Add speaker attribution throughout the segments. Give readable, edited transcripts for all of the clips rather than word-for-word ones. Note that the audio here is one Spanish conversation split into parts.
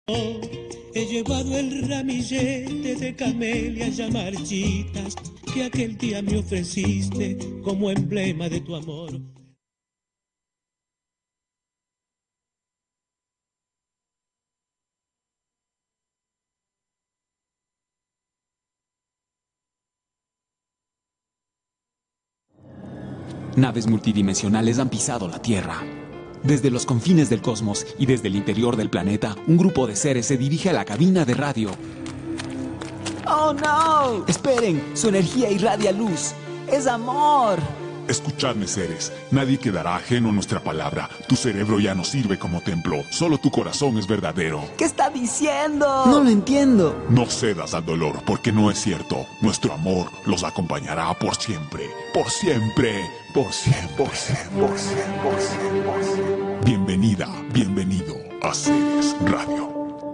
Speaker 1: He llevado el ramillete de camelias ya marchitas que aquel día me ofreciste como emblema de tu amor.
Speaker 2: Naves multidimensionales han pisado la Tierra. Desde los confines del cosmos y desde el interior del planeta, un grupo de seres se dirige a la cabina de radio.
Speaker 3: ¡Oh, no! Esperen, su energía irradia luz. ¡Es amor!
Speaker 4: Escuchadme, seres. Nadie quedará ajeno a nuestra palabra. Tu cerebro ya no sirve como templo. Solo tu corazón es verdadero.
Speaker 3: ¿Qué está diciendo?
Speaker 5: No lo entiendo.
Speaker 4: No cedas al dolor, porque no es cierto. Nuestro amor los acompañará por siempre. Por siempre. Por siempre. Por siempre. Por siempre. Por siempre. Por siempre. Bienvenida, bienvenido a Ceres Radio.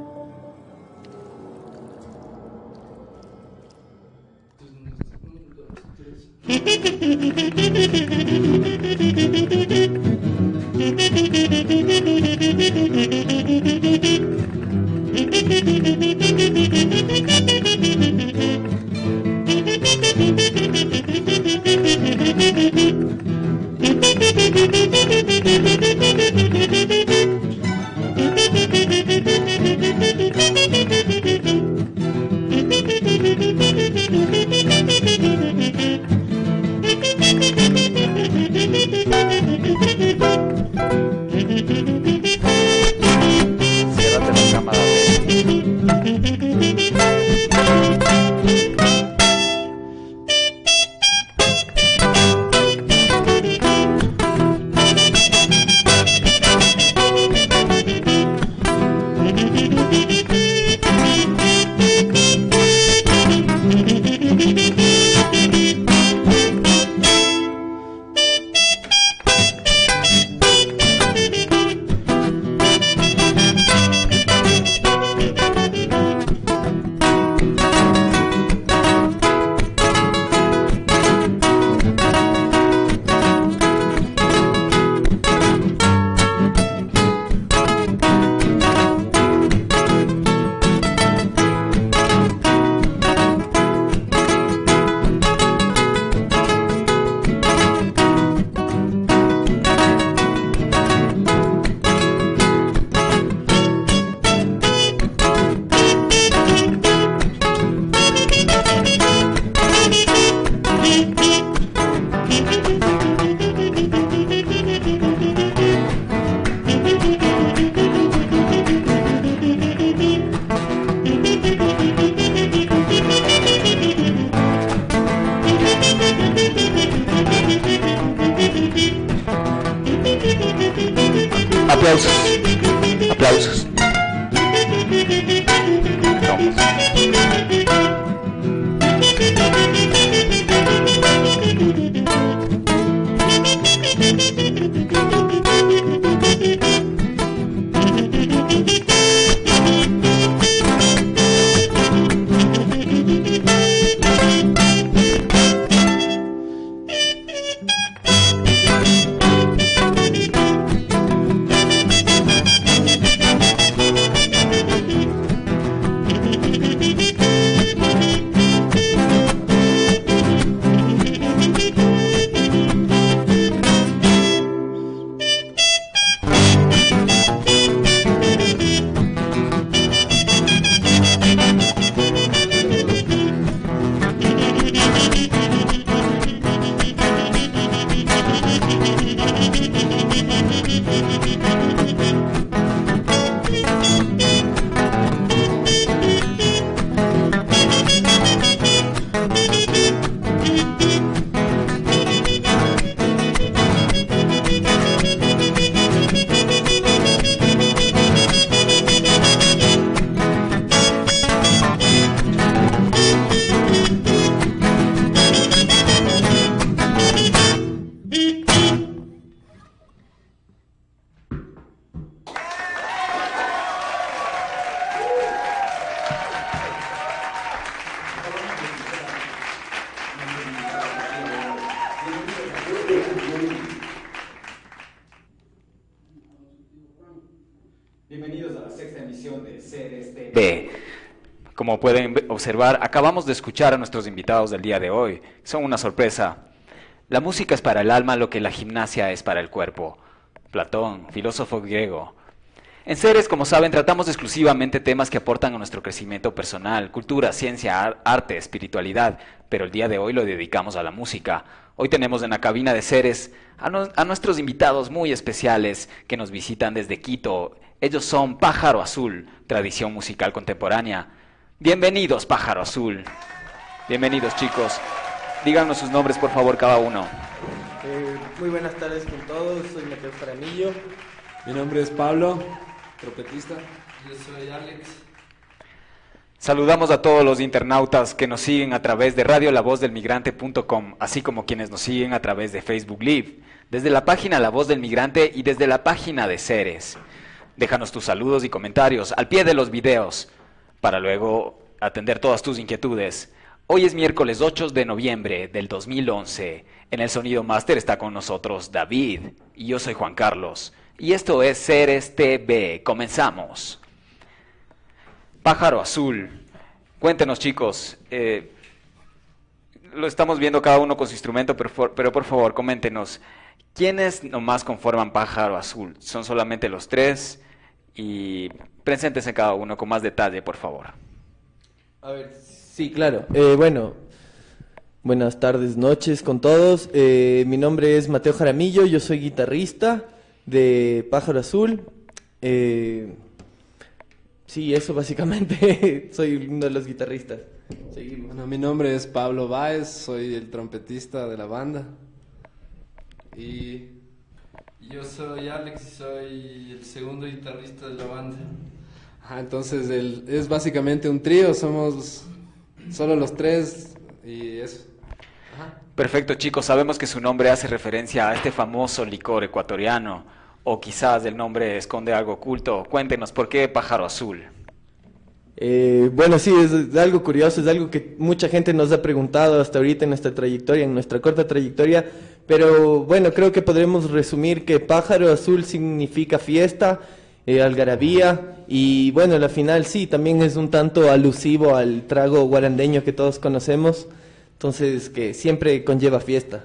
Speaker 6: Aplausos.
Speaker 2: de Ceres TV. Como pueden observar, acabamos de escuchar a nuestros invitados del día de hoy. Son una sorpresa. La música es para el alma lo que la gimnasia es para el cuerpo. Platón, filósofo griego. En Ceres, como saben, tratamos exclusivamente temas que aportan a nuestro crecimiento personal, cultura, ciencia, arte, espiritualidad, pero el día de hoy lo dedicamos a la música. Hoy tenemos en la cabina de Ceres a nuestros invitados muy especiales que nos visitan desde Quito. Ellos son Pájaro Azul, tradición musical contemporánea. Bienvenidos, Pájaro Azul. Bienvenidos, chicos. Díganos sus nombres, por favor, cada uno.
Speaker 5: Muy buenas tardes con todos, soy Mateo Jaramillo.
Speaker 6: Mi nombre es Pablo, trompetista.
Speaker 7: Yo soy Alex.
Speaker 2: Saludamos a todos los internautas que nos siguen a través de radiolavozdelmigrante.com, así como quienes nos siguen a través de Facebook Live, desde la página La Voz del Migrante y desde la página de Ceres. Déjanos tus saludos y comentarios al pie de los videos, para luego atender todas tus inquietudes. Hoy es miércoles 8 de noviembre del 2011. En el Sonido Master está con nosotros David y yo soy Juan Carlos. Y esto es Ceres TV. Comenzamos. Pájaro Azul. Cuéntenos, chicos. Lo estamos viendo cada uno con su instrumento, pero por favor, coméntenos. ¿Quiénes nomás conforman Pájaro Azul? ¿Son solamente los tres? Y preséntense cada uno con más detalle, por favor.
Speaker 5: A ver, sí, claro. Bueno, buenas tardes, noches con todos. Mi nombre es Mateo Jaramillo, yo soy guitarrista de Pájaro Azul. Sí, eso básicamente, soy uno de los guitarristas. Seguimos.
Speaker 6: Bueno, mi nombre es Pablo Báez, soy el trompetista de la banda. Y
Speaker 7: Yo soy Alex y soy el segundo guitarrista de la banda.
Speaker 6: entonces es básicamente un trío, somos solo los tres y eso.
Speaker 2: Perfecto, chicos. Sabemos que su nombre hace referencia a este famoso licor ecuatoriano, o quizás el nombre esconde algo oculto. Cuéntenos, ¿por qué Pájaro Azul?
Speaker 5: Bueno, sí, es algo curioso, es algo que mucha gente nos ha preguntado hasta ahorita en nuestra trayectoria, en nuestra corta trayectoria, pero bueno, creo que podremos resumir que Pájaro Azul significa fiesta, algarabía, y bueno, la final sí, también es un tanto alusivo al trago guarandeño que todos conocemos, entonces que siempre conlleva fiesta.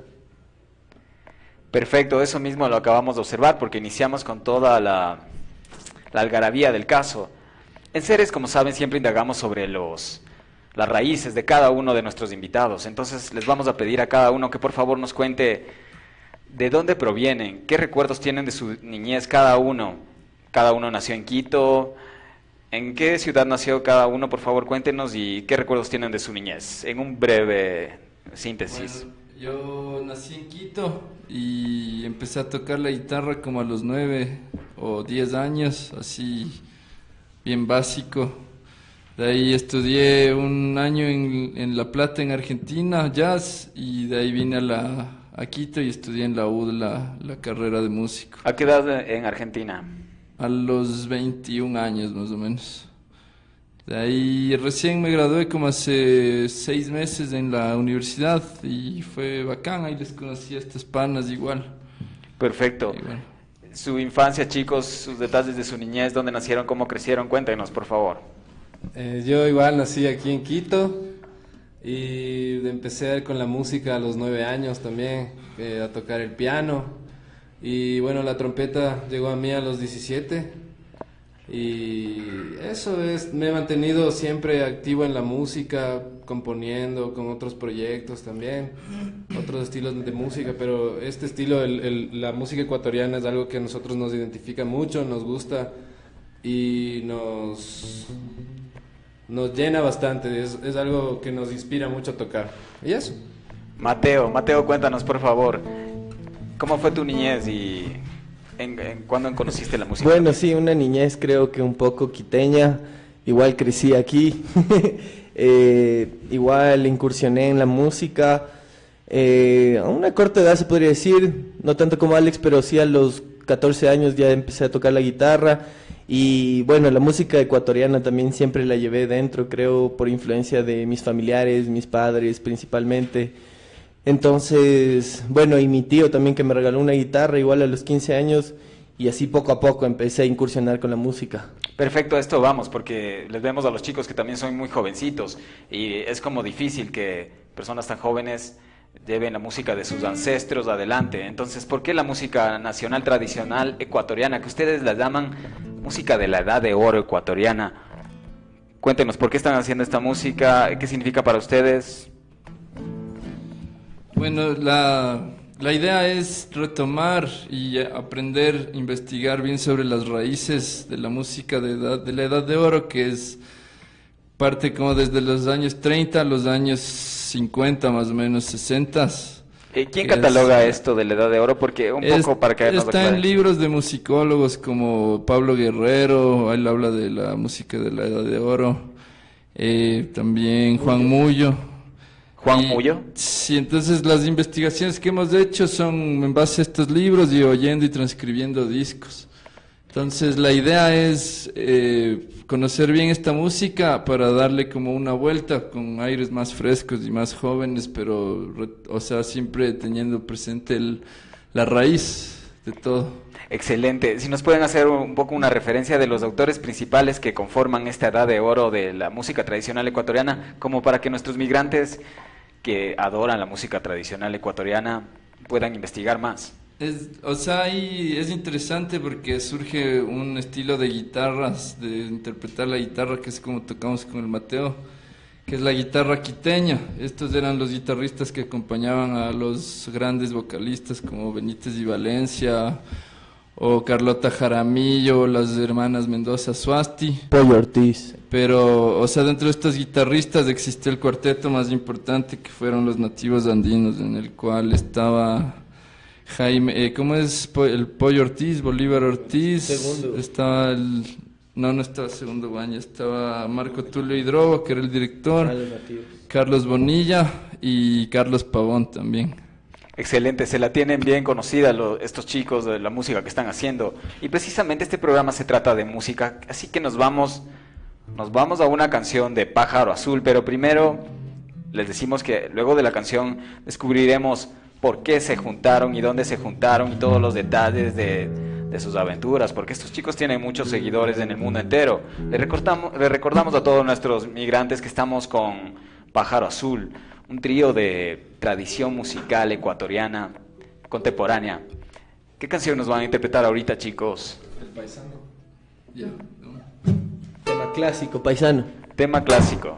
Speaker 2: Perfecto, eso mismo lo acabamos de observar porque iniciamos con toda la algarabía del caso. En Ceres, como saben, siempre indagamos sobre las raíces de cada uno de nuestros invitados. Entonces les vamos a pedir a cada uno que por favor nos cuente de dónde provienen, qué recuerdos tienen de su niñez cada uno. Cada uno nació en Quito. ¿En qué ciudad nació cada uno? Por favor, cuéntenos y qué recuerdos tienen de su niñez. En un breve síntesis.
Speaker 7: Bueno, yo nací en Quito y empecé a tocar la guitarra como a los 9 o 10 años, así bien básico. De ahí estudié un año en La Plata, en Argentina, jazz, y de ahí vine a Quito y estudié en la UD la carrera de músico.
Speaker 2: ¿A qué edad en Argentina?
Speaker 7: A los 21 años más o menos. De ahí recién me gradué como hace 6 meses en la universidad y fue bacán, ahí les conocí a estas panas igual.
Speaker 2: Perfecto.
Speaker 7: Y bueno.
Speaker 2: Su infancia, chicos, sus detalles de su niñez, dónde nacieron, cómo crecieron, cuéntenos, por favor.
Speaker 6: Yo igual nací aquí en Quito y empecé con la música a los 9 años también, a tocar el piano. Y bueno, la trompeta llegó a mí a los 17 y eso es, me he mantenido siempre activo en la música, componiendo con otros proyectos también, otros estilos de música, pero este estilo, la música ecuatoriana es algo que a nosotros nos identifica mucho, nos gusta y nos llena bastante, es algo que nos inspira mucho a tocar. Y eso.
Speaker 2: Mateo, cuéntanos, por favor, ¿cómo fue tu niñez y cuándo conociste la música?
Speaker 5: Bueno, sí, una niñez creo que un poco quiteña, igual crecí aquí, igual incursioné en la música, a una corta edad se podría decir, no tanto como Alex, pero sí a los 14 años ya empecé a tocar la guitarra y bueno, la música ecuatoriana también siempre la llevé dentro, creo, por influencia de mis familiares, mis padres principalmente. Entonces, bueno, y mi tío también que me regaló una guitarra igual a los 15 años y así poco a poco empecé a incursionar con la música.
Speaker 2: Perfecto, a esto vamos, porque les vemos a los chicos que también son muy jovencitos y es como difícil que personas tan jóvenes lleven la música de sus ancestros adelante. Entonces, ¿por qué la música nacional tradicional ecuatoriana, que ustedes la llaman música de la edad de oro ecuatoriana? Cuéntenos, ¿por qué están haciendo esta música? ¿Qué significa para ustedes?
Speaker 7: Bueno, la idea es retomar y aprender, investigar bien sobre las raíces de la música de la edad de oro, que es parte como desde los años 30 a los años 50, más o menos 60.
Speaker 2: ¿Quién cataloga esto de la edad de oro? Porque un poco para que nos
Speaker 7: está en libros de musicólogos como Pablo Guerrero, él habla de la música de la edad de oro. También Juan Mullo.
Speaker 2: ¿Juan Mullo?
Speaker 7: Sí, entonces las investigaciones que hemos hecho son en base a estos libros y oyendo y transcribiendo discos. Entonces la idea es conocer bien esta música para darle como una vuelta con aires más frescos y más jóvenes, pero o sea, siempre teniendo presente la raíz de todo.
Speaker 2: Excelente. Si nos pueden hacer un poco una referencia de los autores principales que conforman esta edad de oro de la música tradicional ecuatoriana, como para que nuestros migrantes que adoran la música tradicional ecuatoriana puedan investigar más.
Speaker 7: Es interesante porque surge un estilo de guitarras, de interpretar la guitarra, que es como tocamos con el Mateo, que es la guitarra quiteña. Estos eran los guitarristas que acompañaban a los grandes vocalistas como Benítez y Valencia, o Carlota Jaramillo, las hermanas Mendoza Suasti.
Speaker 5: Pollo Ortiz.
Speaker 7: Pero, o sea, dentro de estos guitarristas existió el cuarteto más importante, que fueron los nativos andinos, en el cual estaba Jaime, ¿cómo es? El Pollo Ortiz, Bolívar Ortiz.
Speaker 5: Segundo.
Speaker 7: Estaba no estaba Segundo Baña, estaba Marco Tulio Hidrobo, que era el director. Carlos Bonilla y Carlos Pavón también.
Speaker 2: Excelente, se la tienen bien conocida estos chicos de la música que están haciendo. Y precisamente este programa se trata de música, así que nos vamos a una canción de Pájaro Azul, pero primero les decimos que luego de la canción descubriremos por qué se juntaron y dónde se juntaron y todos los detalles de sus aventuras, porque estos chicos tienen muchos seguidores en el mundo entero. Le recordamos a todos nuestros migrantes que estamos con Pájaro Azul, un trío de tradición musical ecuatoriana contemporánea. ¿Qué canción nos van a interpretar ahorita, chicos?
Speaker 7: El paisano. Ya, ¿no?
Speaker 5: Tema clásico, paisano.
Speaker 2: Tema clásico.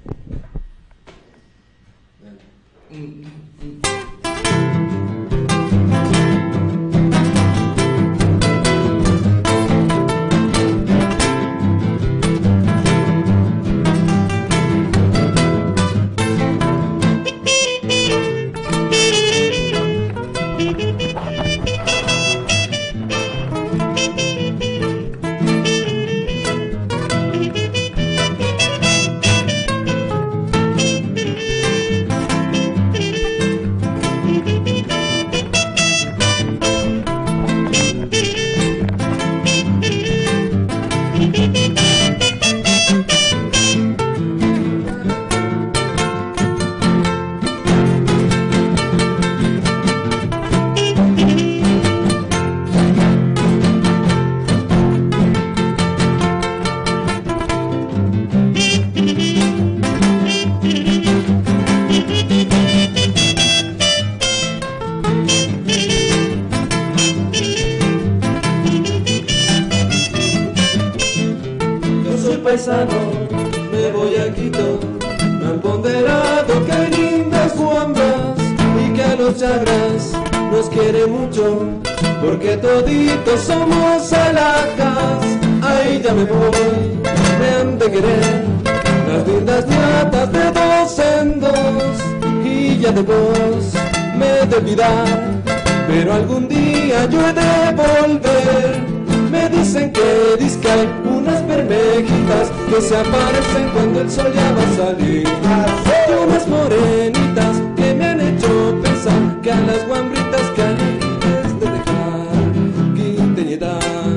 Speaker 8: Me voy a Quito, me han ponderado que hay lindas guambas y que a los chagras nos quiere mucho, porque toditos somos alhajas. Ahí ya me voy, me han de querer las lindas ñatas de dos en dos, y ya de vos me he de olvidar, pero algún día yo he de volver. Me dicen que dizque hay unas bermejitas que se aparecen cuando el sol ya va a salir, y unas morenitas que me han hecho pensar que a las guambritas que antes de dejar quinteñeta,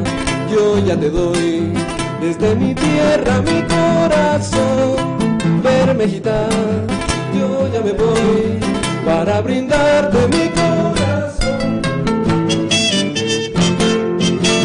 Speaker 8: yo ya te doy desde mi tierra mi corazón. Bermejita, yo ya me voy para brindarte mi corazón.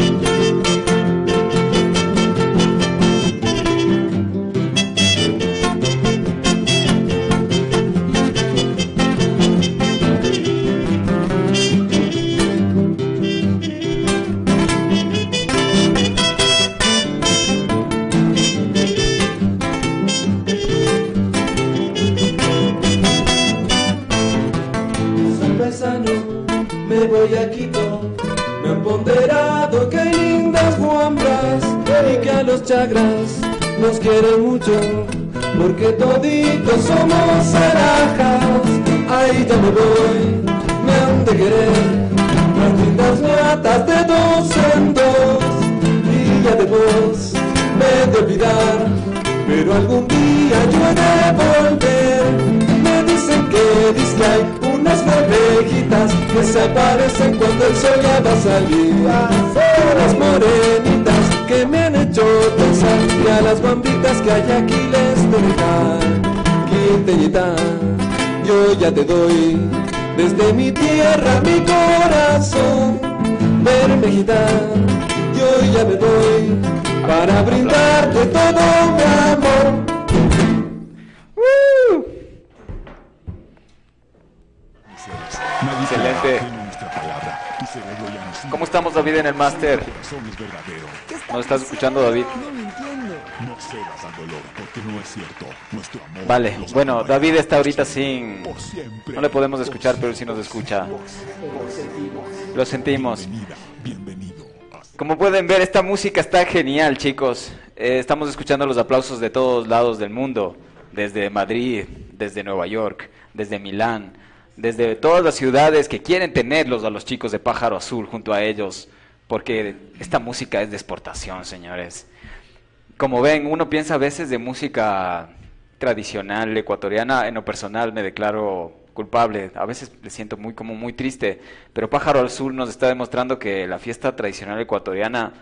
Speaker 8: chagras nos quieren mucho, porque toditos somos alhajas. Ahí ya me voy, me han de querer las lindas matas de dos en dos, y ya de vos me he de olvidar, pero algún día yo he de volver. Me dicen que dislike unas ovejitas que se aparecen cuando el sol ya va a salir, unas morenitas que me han hecho pensar, y a las guambritas que hay aquí les dejar. Quinteñita, yo ya te doy desde mi tierra mi corazón. Bermejita, yo ya me voy para brindarte todo mi amor.
Speaker 2: Excelente. ¿Cómo estamos, David, en el máster? ¿Nos estás escuchando, David?
Speaker 4: No cedas al dolor, porque no es cierto. Nuestro amor.
Speaker 2: Vale, bueno, David está ahorita sin... No le podemos escuchar, pero sí nos escucha. Lo sentimos.
Speaker 4: Bienvenido.
Speaker 2: Como pueden ver, esta música está genial, chicos. Estamos escuchando los aplausos de todos lados del mundo. Desde Madrid, desde Nueva York, desde Milán, desde todas las ciudades que quieren tenerlos a los chicos de Pájaro Azul junto a ellos. Porque esta música es de exportación, señores. Como ven, uno piensa a veces de música tradicional ecuatoriana. En lo personal me declaro culpable, a veces me siento muy triste, pero Pájaro Azul nos está demostrando que la fiesta tradicional ecuatoriana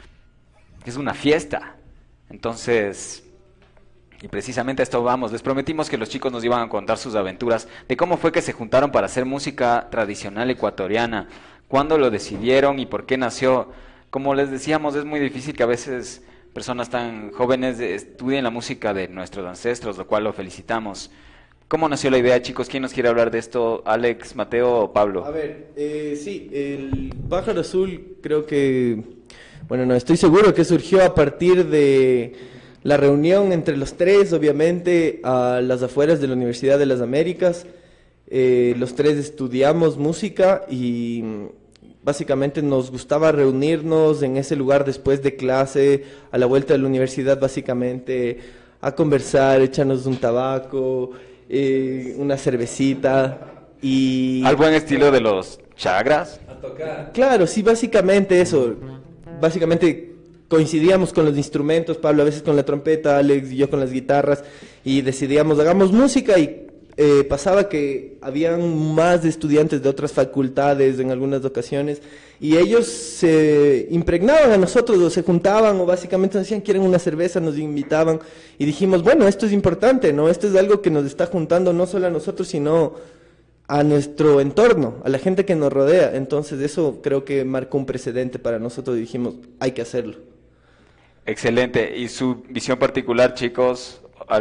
Speaker 2: es una fiesta. Entonces, y precisamente a esto vamos. Les prometimos que los chicos nos iban a contar sus aventuras de cómo fue que se juntaron para hacer música tradicional ecuatoriana, cuándo lo decidieron y por qué nació. Como les decíamos, es muy difícil que a veces personas tan jóvenes estudien la música de nuestros ancestros, lo cual lo felicitamos. ¿Cómo nació la idea, chicos? ¿Quién nos quiere hablar de esto? ¿Alex, Mateo o Pablo?
Speaker 5: A ver, sí, el Pájaro Azul creo que... Bueno, no estoy seguro que surgió a partir de la reunión entre los tres, obviamente, a las afueras de la Universidad de las Américas. Los tres estudiamos música y básicamente nos gustaba reunirnos en ese lugar después de clase, a la vuelta de la universidad, básicamente, a conversar, echarnos un tabaco, una cervecita y...
Speaker 2: ¿Al buen estilo de los chagras?
Speaker 6: A tocar.
Speaker 5: Claro, sí, básicamente eso. Básicamente coincidíamos con los instrumentos, Pablo a veces con la trompeta, Alex y yo con las guitarras, y decidíamos, hagamos música, y pasaba que habían más estudiantes de otras facultades en algunas ocasiones, y ellos se impregnaban a nosotros, o se juntaban, o básicamente nos decían, quieren una cerveza, nos invitaban, y dijimos, bueno, esto es importante, ¿no? Esto es algo que nos está juntando no solo a nosotros, sino a nuestro entorno, a la gente que nos rodea. Entonces eso creo que marcó un precedente para nosotros y dijimos, hay que hacerlo.
Speaker 2: Excelente. ¿Y su visión particular, chicos?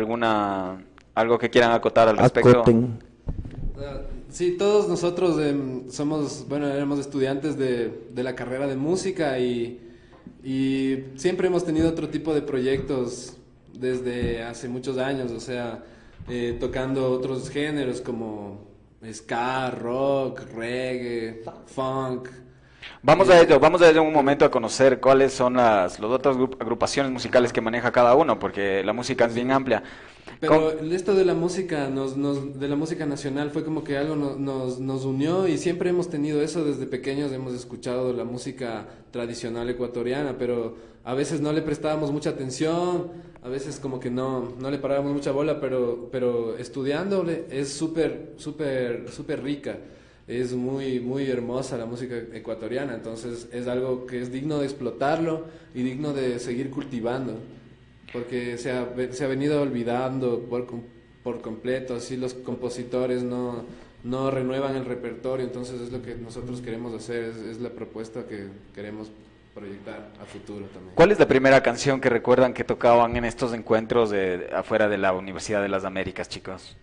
Speaker 2: ¿Algo que quieran acotar al respecto?
Speaker 5: Acoten.
Speaker 6: Sí, todos nosotros éramos estudiantes de la carrera de música y siempre hemos tenido otro tipo de proyectos desde hace muchos años, o sea, tocando otros géneros como ska, rock, reggae, funk.
Speaker 2: Vamos a ello en un momento a conocer cuáles son las otras agrupaciones musicales que maneja cada uno, porque la música es bien amplia.
Speaker 6: Pero esto de la música de la música nacional fue como que algo nos unió, y siempre hemos tenido eso desde pequeños. Hemos escuchado la música tradicional ecuatoriana, pero a veces no le prestábamos mucha atención, a veces como que no le parábamos mucha bola, pero estudiándole es súper rica. Es muy hermosa la música ecuatoriana, entonces es algo que es digno de explotarlo y digno de seguir cultivando, porque se ha venido olvidando por completo, así los compositores no renuevan el repertorio. Entonces es lo que nosotros queremos hacer, es la propuesta que queremos proyectar a futuro también.
Speaker 2: ¿Cuál es la primera canción que recuerdan que tocaban en estos encuentros afuera de la Universidad de las Américas, chicos?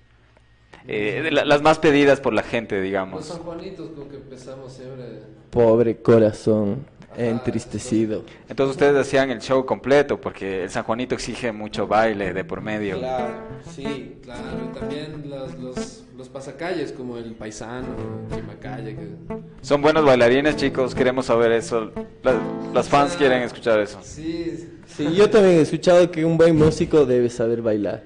Speaker 2: Las más pedidas por la gente, digamos.
Speaker 6: Los San Juanitos, con que empezamos siempre.
Speaker 5: Pobre corazón. Entristecido.
Speaker 2: Entonces ustedes hacían el show completo, porque el San Juanito exige mucho baile de por medio.
Speaker 6: Claro, sí, claro. Y también los pasacalles, como el paisano, Chimacalle.
Speaker 2: Son buenos bailarines, chicos, queremos saber eso. Las fans quieren escuchar eso.
Speaker 6: Sí,
Speaker 5: Sí, yo también he escuchado que un buen músico debe saber bailar.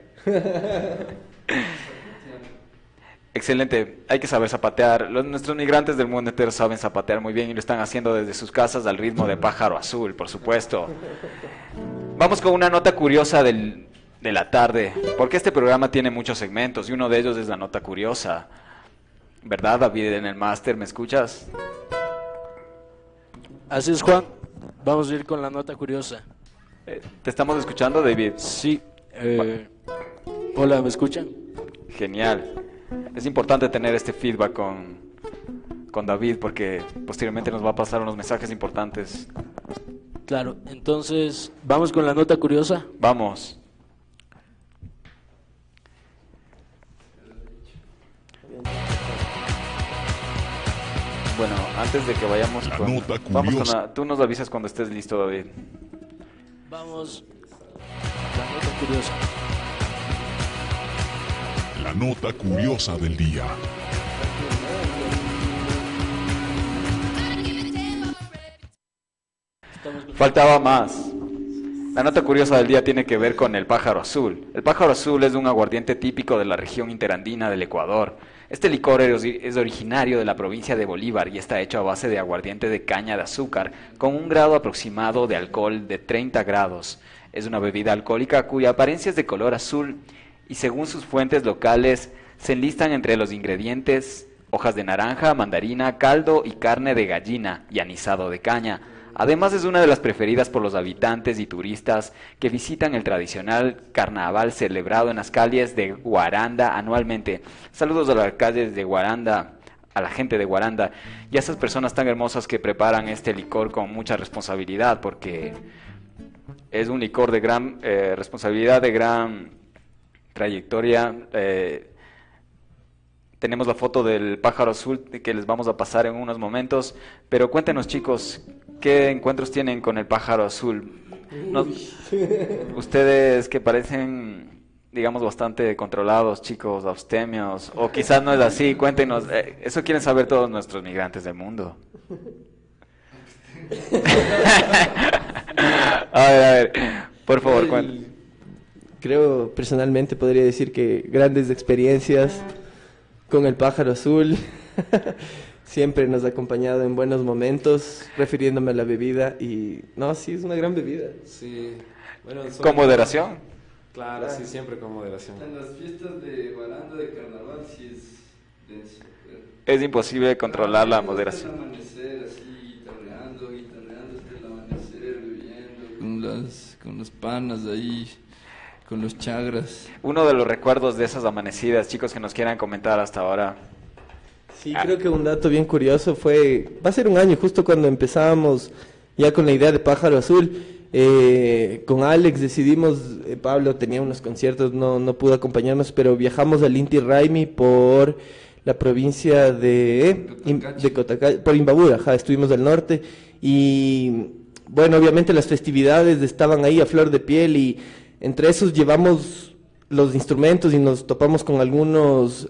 Speaker 2: Excelente, hay que saber zapatear. Nuestros migrantes del mundo entero saben zapatear muy bien y lo están haciendo desde sus casas al ritmo de Pájaro Azul, por supuesto. Vamos con una nota curiosa de la tarde, porque este programa tiene muchos segmentos y uno de ellos es la nota curiosa. ¿Verdad, David, en el máster? ¿Me escuchas?
Speaker 9: Así es, Juan. Vamos a ir con la nota curiosa.
Speaker 2: ¿Te estamos escuchando, David?
Speaker 9: Sí. Hola, ¿me escuchan?
Speaker 2: Genial. Es importante tener este feedback con David porque posteriormente nos va a pasar unos mensajes importantes.
Speaker 9: Claro, entonces, ¿vamos con la nota curiosa?
Speaker 2: Vamos. Bueno, antes de que vayamos
Speaker 4: La
Speaker 2: con...
Speaker 4: nota
Speaker 2: Vamos con
Speaker 4: curiosa.
Speaker 2: tú nos avisas cuando estés listo, David.
Speaker 9: Vamos. La nota curiosa.
Speaker 4: La nota curiosa del día.
Speaker 2: Faltaba más. La nota curiosa del día tiene que ver con el pájaro azul. El pájaro azul es un aguardiente típico de la región interandina del Ecuador. Este licor es originario de la provincia de Bolívar y está hecho a base de aguardiente de caña de azúcar con un grado aproximado de alcohol de 30 grados. Es una bebida alcohólica cuya apariencia es de color azul y según sus fuentes locales se enlistan entre los ingredientes hojas de naranja, mandarina, caldo y carne de gallina y anisado de caña. Además es una de las preferidas por los habitantes y turistas que visitan el tradicional carnaval celebrado en las calles de Guaranda anualmente. Saludos a las calles de Guaranda, a la gente de Guaranda y a esas personas tan hermosas que preparan este licor con mucha responsabilidad, porque es un licor de gran responsabilidad, de gran trayectoria. Tenemos la foto del pájaro azul que les vamos a pasar en unos momentos, pero cuéntenos, chicos, ¿qué encuentros tienen con el pájaro azul? Ustedes que parecen, digamos, bastante controlados, chicos, abstemios, o quizás no es así, cuéntenos, eso quieren saber todos nuestros migrantes del mundo. A ver, por favor, cuéntenos.
Speaker 5: Creo, personalmente, podría decir que grandes experiencias con el pájaro azul. Siempre nos ha acompañado en buenos momentos, refiriéndome a la bebida. Y no, sí, es una gran bebida.
Speaker 6: Sí. Bueno,
Speaker 2: ¿Con moderación?
Speaker 6: Claro, sí, siempre con moderación.
Speaker 7: En las fiestas de Guaranda de carnaval sí es denso.
Speaker 2: Es imposible controlar la moderación.
Speaker 7: El amanecer así, guitarreando hasta el amanecer, bebiendo con los panas ahí, con los chagras.
Speaker 2: Uno de los recuerdos de esas amanecidas, chicos, que nos quieran comentar hasta ahora.
Speaker 5: Sí, creo que un dato bien curioso va a ser un año justo cuando empezábamos ya con la idea de Pájaro Azul. Con Alex decidimos, Pablo tenía unos conciertos, no pudo acompañarnos, pero viajamos al Inti Raymi por la provincia de Cotacachi, por Imbabura, estuvimos al norte y bueno, obviamente las festividades estaban ahí a flor de piel y entre esos llevamos los instrumentos y nos topamos con algunas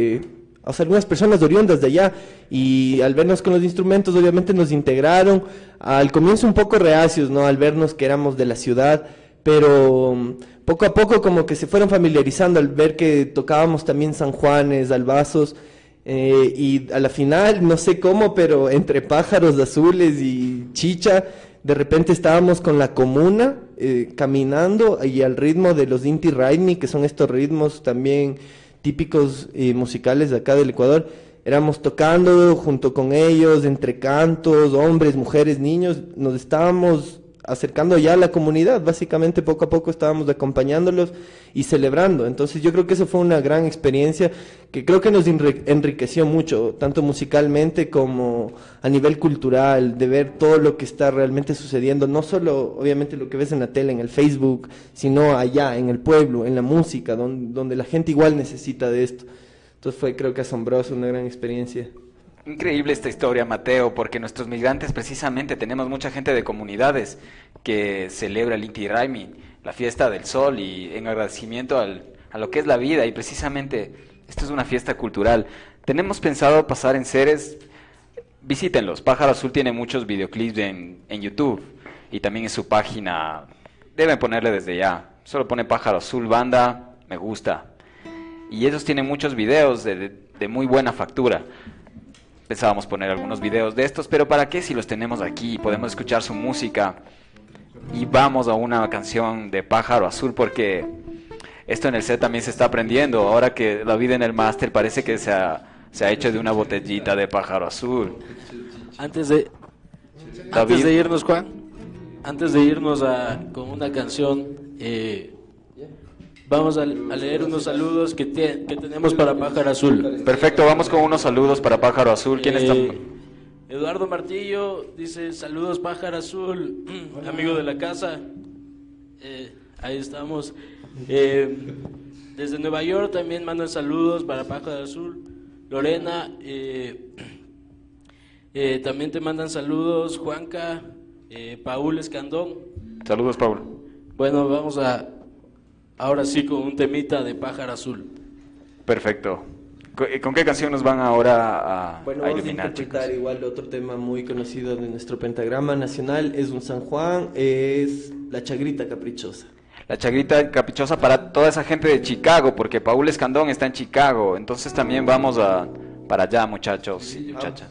Speaker 5: personas oriundas de allá y al vernos con los instrumentos obviamente nos integraron, al comienzo un poco reacios, ¿no? Al vernos que éramos de la ciudad, pero poco a poco como que se fueron familiarizando al ver que tocábamos también San Juanes, albazos, y a la final, no sé cómo, pero entre pájaros azules y chicha, de repente estábamos con la comuna caminando y al ritmo de los Inti Raymi, que son estos ritmos también típicos musicales de acá del Ecuador. Éramos tocando junto con ellos, entre cantos, hombres, mujeres, niños, nos estábamos acercando ya a la comunidad, básicamente poco a poco estábamos acompañándolos y celebrando. Entonces yo creo que eso fue una gran experiencia que creo que nos enriqueció mucho, tanto musicalmente como a nivel cultural, de ver todo lo que está realmente sucediendo, no solo obviamente lo que ves en la tele, en el Facebook, sino allá, en el pueblo, en la música, donde la gente igual necesita de esto. Entonces fue, creo que asombroso, una gran experiencia.
Speaker 2: Increíble esta historia, Mateo, porque nuestros migrantes precisamente tenemos mucha gente de comunidades que celebra el Inti Raymi, la fiesta del sol, y en agradecimiento a lo que es la vida, y precisamente esto es una fiesta cultural. Tenemos pensado pasar en Ceres, visítenlos. Pájaro Azul tiene muchos videoclips en YouTube y también en su página. Deben ponerle desde ya, solo pone Pájaro Azul Banda, me gusta. Y ellos tienen muchos videos de muy buena factura. Pensábamos poner algunos videos de estos, pero ¿para qué si los tenemos aquí? Podemos escuchar su música. Y vamos a una canción de Pájaro Azul, porque esto en el set también se está aprendiendo. Ahora que la vida en el máster parece que se ha hecho de una botellita de Pájaro Azul.
Speaker 9: Antes de irnos, Juan, antes de irnos con una canción, vamos a leer unos saludos que tenemos para Pájaro Azul.
Speaker 2: Perfecto, vamos con unos saludos para Pájaro Azul. ¿Quién está?
Speaker 9: Eduardo Martillo dice: saludos Pájaro Azul, amigo de la casa. Ahí estamos. Desde Nueva York también mandan saludos para Pájaro Azul. Lorena, también te mandan saludos. Juanca, Paul Escandón.
Speaker 2: Saludos, Paul.
Speaker 9: Bueno, vamos ahora sí con un temita de Pájaro Azul.
Speaker 2: Perfecto. ¿Con qué canción nos van ahora
Speaker 5: Bueno,
Speaker 2: a
Speaker 5: vamos
Speaker 2: iluminar,
Speaker 5: a interpretar
Speaker 2: chicos?
Speaker 5: igual otro tema muy conocido de nuestro pentagrama nacional, es un San Juan, es La Chagrita Caprichosa.
Speaker 2: La Chagrita Caprichosa para toda esa gente de Chicago, porque Paul Escandón está en Chicago. Entonces también vamos para allá, muchachos y muchachas.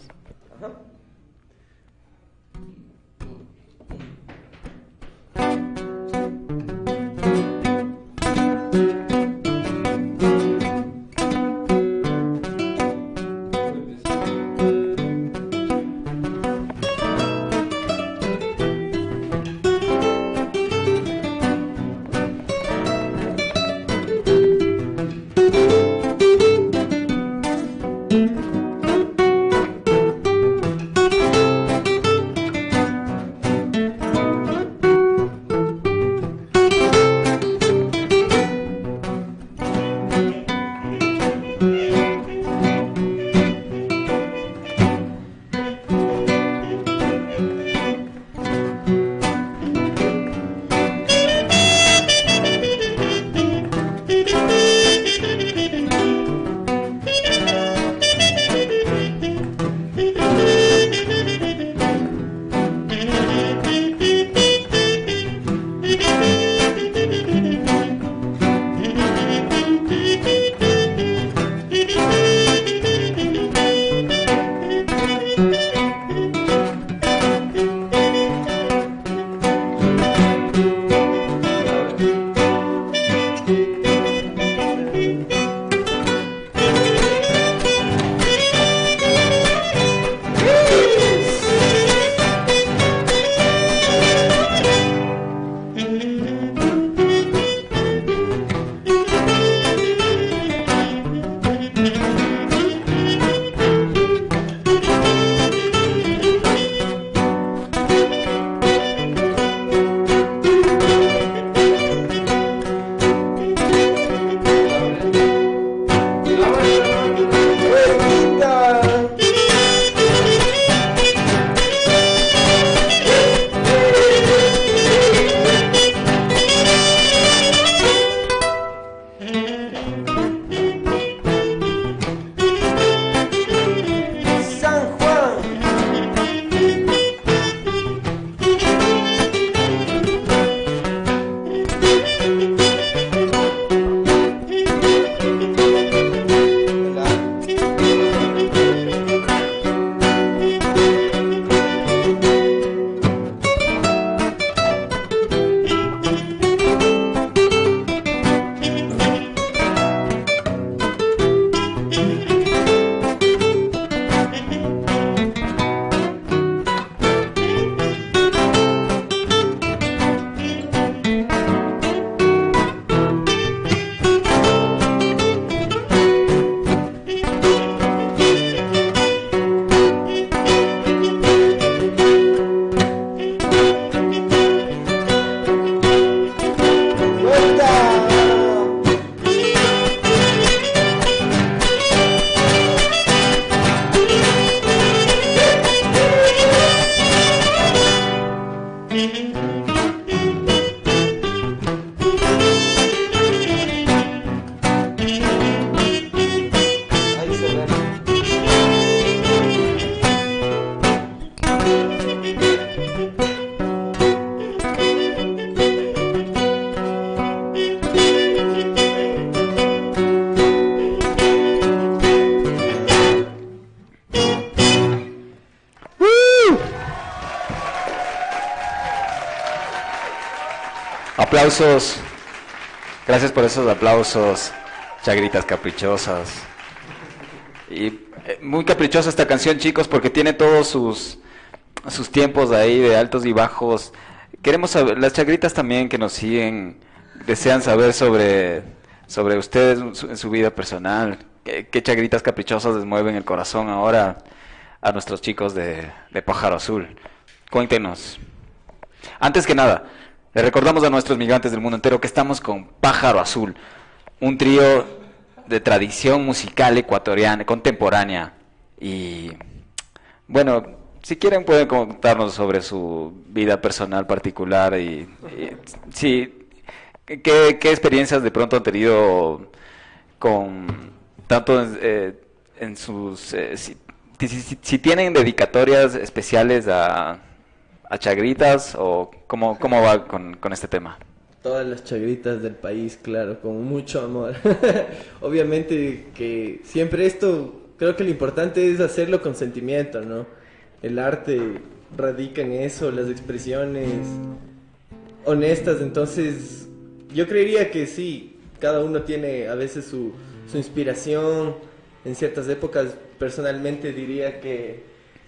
Speaker 2: Aplausos. Gracias por esos aplausos, chagritas caprichosas. Y muy caprichosa esta canción, chicos, porque tiene todos sus tiempos ahí de altos y bajos. Queremos saber, las chagritas también que nos siguen, desean saber sobre ustedes en su vida personal. ¿Qué chagritas caprichosas les mueven el corazón ahora a nuestros chicos de Pájaro Azul? Cuéntenos. Antes que nada, le recordamos a nuestros migrantes del mundo entero que estamos con Pájaro Azul, un trío de tradición musical ecuatoriana, contemporánea. Y bueno, si quieren pueden contarnos sobre su vida personal particular y sí, qué experiencias de pronto han tenido con tanto en sus si tienen dedicatorias especiales a chagritas o cómo va con este tema.
Speaker 5: Todas las chagritas del país, claro, con mucho amor. Obviamente que siempre esto, creo que lo importante es hacerlo con sentimiento, ¿no? El arte radica en eso, las expresiones honestas, entonces yo creería que sí, cada uno tiene a veces su inspiración en ciertas épocas. Personalmente diría que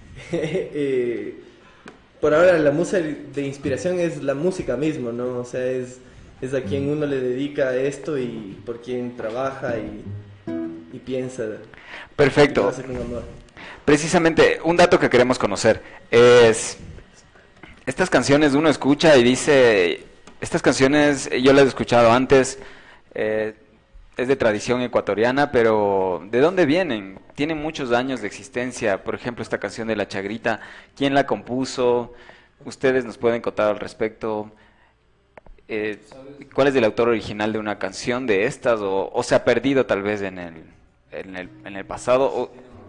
Speaker 5: por ahora la música de inspiración es la música mismo, ¿no? O sea, es a quien uno le dedica esto y por quien trabaja y piensa.
Speaker 2: Perfecto.
Speaker 5: Y lo hace con amor.
Speaker 2: Precisamente, un dato que queremos conocer es, estas canciones uno escucha y dice, estas canciones yo las he escuchado antes, es de tradición ecuatoriana, pero ¿de dónde vienen? Tienen muchos años de existencia. Por ejemplo, esta canción de La Chagrita, ¿quién la compuso? Ustedes nos pueden contar al respecto. ¿Cuál es el autor original de una canción de estas? ¿O se ha perdido tal vez en el pasado?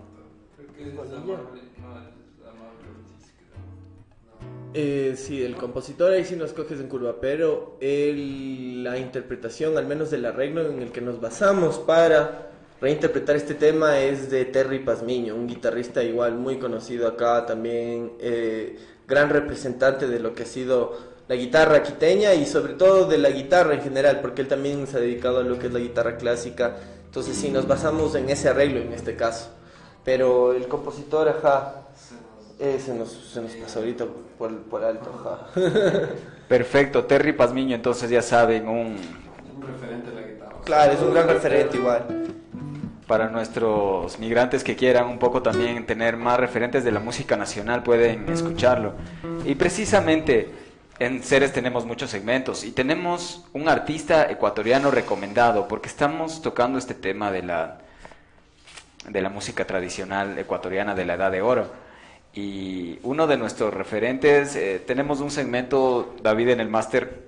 Speaker 5: Sí, el compositor ahí sí nos coges en curva, pero la interpretación, al menos del arreglo en el que nos basamos para reinterpretar este tema, es de Terry Pazmiño, un guitarrista igual muy conocido acá, también gran representante de lo que ha sido la guitarra quiteña y sobre todo de la guitarra en general, porque él también se ha dedicado a lo que es la guitarra clásica. Entonces sí, nos basamos en ese arreglo en este caso, pero el compositor, ajá, se nos pasó ahorita por alto, ajá.
Speaker 2: Perfecto, Terry Pazmiño, entonces ya saben, un
Speaker 6: referente de la guitarra.
Speaker 5: Claro, es un gran referente igual.
Speaker 2: Para nuestros migrantes que quieran un poco también tener más referentes de la música nacional, pueden escucharlo. Y precisamente en Ceres tenemos muchos segmentos y tenemos un artista ecuatoriano recomendado, porque estamos tocando este tema de la música tradicional ecuatoriana de la Edad de Oro. Y uno de nuestros referentes, tenemos un segmento, David, en el máster.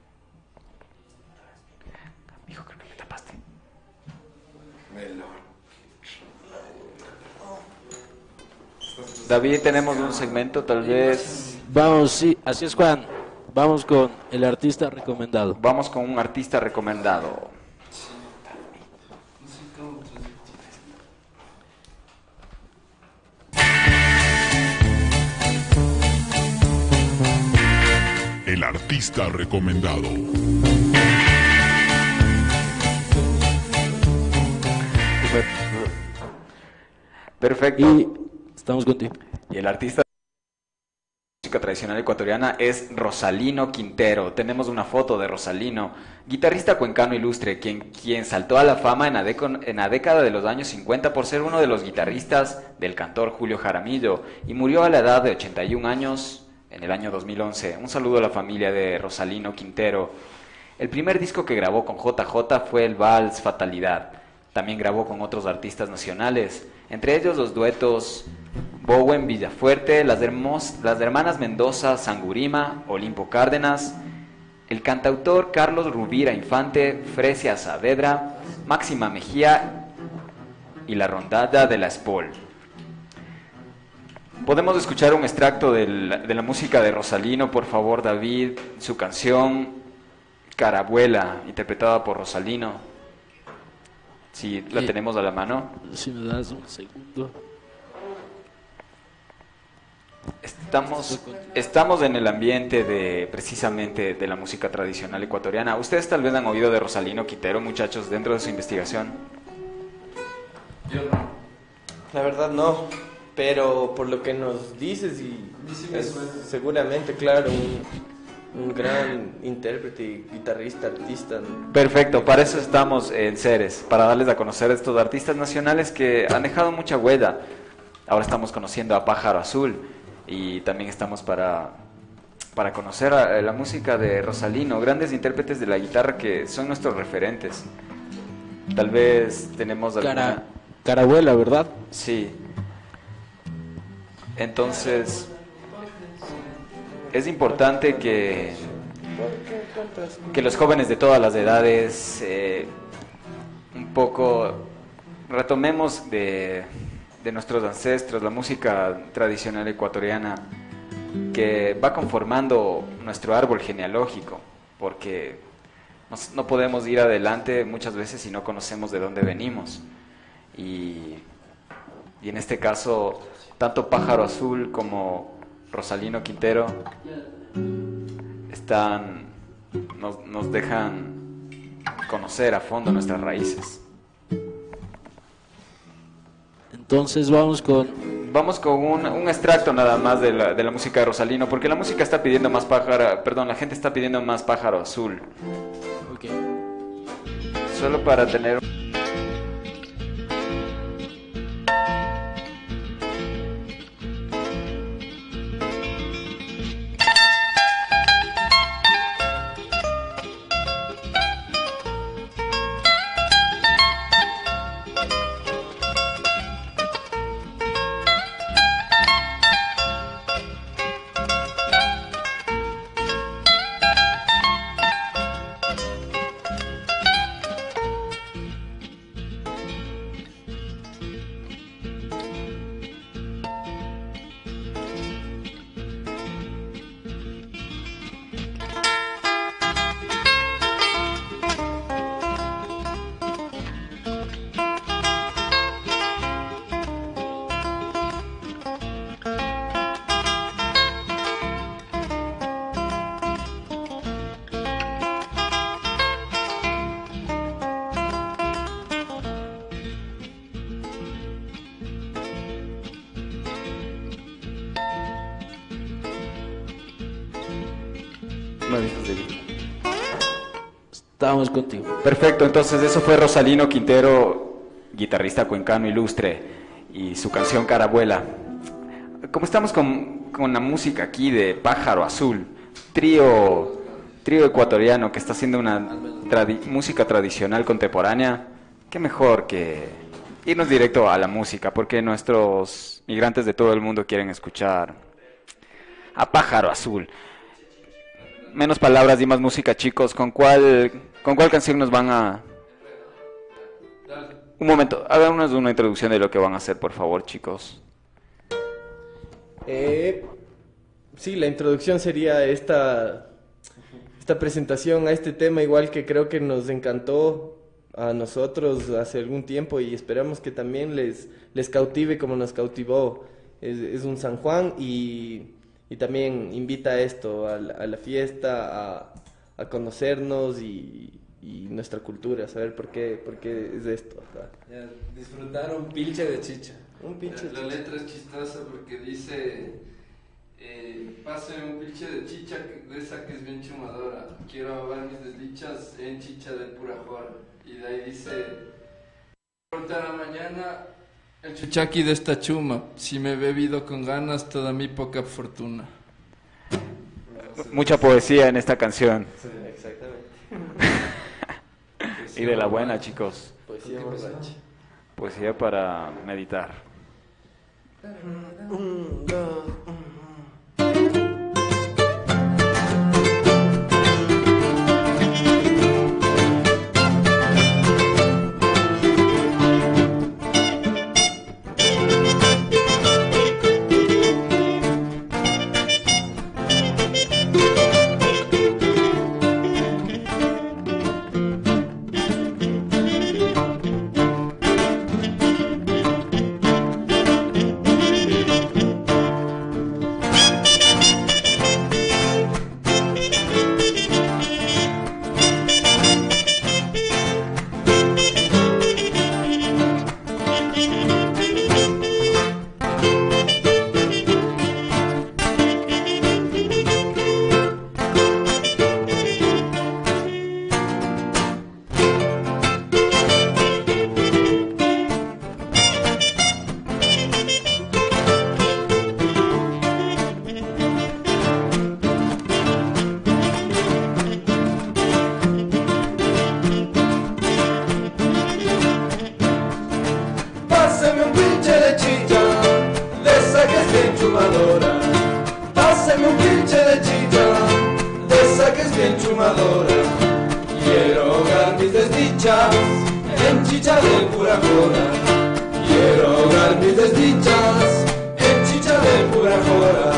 Speaker 2: Hijo, creo que me tapaste. David, tenemos un segmento, tal vez.
Speaker 9: Vamos, sí, así es, Juan. Vamos con el artista recomendado.
Speaker 2: Vamos con un artista recomendado.
Speaker 4: El artista recomendado.
Speaker 2: Perfecto.
Speaker 9: Y estamos contigo.
Speaker 2: Y el artista de música tradicional ecuatoriana es Rosalino Quintero. Tenemos una foto de Rosalino, guitarrista cuencano ilustre, quien saltó a la fama en la década de los años 50 por ser uno de los guitarristas del cantor Julio Jaramillo y murió a la edad de 81 años en el año 2011. Un saludo a la familia de Rosalino Quintero. El primer disco que grabó con JJ fue el Vals Fatalidad. También grabó con otros artistas nacionales, entre ellos los duetos Bowen Villafuerte, las hermanas Mendoza Sangurima, Olimpo Cárdenas, el cantautor Carlos Rubira Infante, Fresia Saavedra, Máxima Mejía y la Rondalla de la Espol. ¿Podemos escuchar un extracto de la música de Rosalino, por favor, David? Su canción Carabuela, interpretada por Rosalino. Si la tenemos a la mano.
Speaker 9: Si me das un segundo.
Speaker 2: Estamos en el ambiente de precisamente de la música tradicional ecuatoriana. Ustedes tal vez han oído de Rosalino Quintero, muchachos, dentro de su investigación.
Speaker 7: Yo no.
Speaker 5: La verdad no, pero por lo que nos dices seguramente, claro, un gran intérprete, guitarrista, artista.
Speaker 2: Perfecto, para eso estamos en Ceres, para darles a conocer a estos artistas nacionales que han dejado mucha huella. Ahora estamos conociendo a Pájaro Azul y también estamos para conocer la música de Rosalino, grandes intérpretes de la guitarra que son nuestros referentes. Tal vez tenemos alguna...
Speaker 9: Carabuela, ¿verdad?
Speaker 2: Sí. Entonces, es importante que los jóvenes de todas las edades un poco retomemos de nuestros ancestros, la música tradicional ecuatoriana que va conformando nuestro árbol genealógico, porque no podemos ir adelante muchas veces si no conocemos de dónde venimos. Y en este caso, tanto Pájaro Azul como Rosalino Quintero nos dejan conocer a fondo nuestras raíces.
Speaker 9: Entonces vamos con
Speaker 2: un extracto nada más de la música de Rosalino, porque la música está pidiendo más la gente está pidiendo más Pájaro Azul.
Speaker 9: Okay.
Speaker 2: Solo para tener...
Speaker 9: Estamos contigo.
Speaker 2: Perfecto, entonces eso fue Rosalino Quintero, guitarrista cuencano ilustre, y su canción Carabuela. Como estamos con la música aquí de Pájaro Azul, trío ecuatoriano que está haciendo una música tradicional contemporánea, qué mejor que irnos directo a la música, porque nuestros migrantes de todo el mundo quieren escuchar a Pájaro Azul. Menos palabras y más música, chicos. ¿Con cuál canción nos van a...? Un momento, háganos una introducción de lo que van a hacer, por favor, chicos.
Speaker 5: Sí, la introducción sería esta presentación a este tema, igual que creo que nos encantó a nosotros hace algún tiempo y esperamos que también les cautive como nos cautivó. Es un San Juan y también invita a esto, a la fiesta, a conocernos y nuestra cultura, a saber por qué es esto.
Speaker 6: Disfrutar un pinche de chicha.
Speaker 7: La letra es chistosa porque dice, pásame un pinche de chicha de esa que es bien chumadora, quiero ahogar mis desdichas en chicha de pura jora. Y de ahí dice, corta la mañana el chuchaqui de esta chuma, si me he bebido con ganas toda mi poca fortuna.
Speaker 2: Mucha poesía en esta canción.
Speaker 5: Sí, exactamente.
Speaker 2: Y de la buena, chicos.
Speaker 5: Poesía borracha.
Speaker 2: Poesía para meditar.
Speaker 8: desdichas en chicha de pura joda. Quiero ahogar mis desdichas en chicha de pura joda.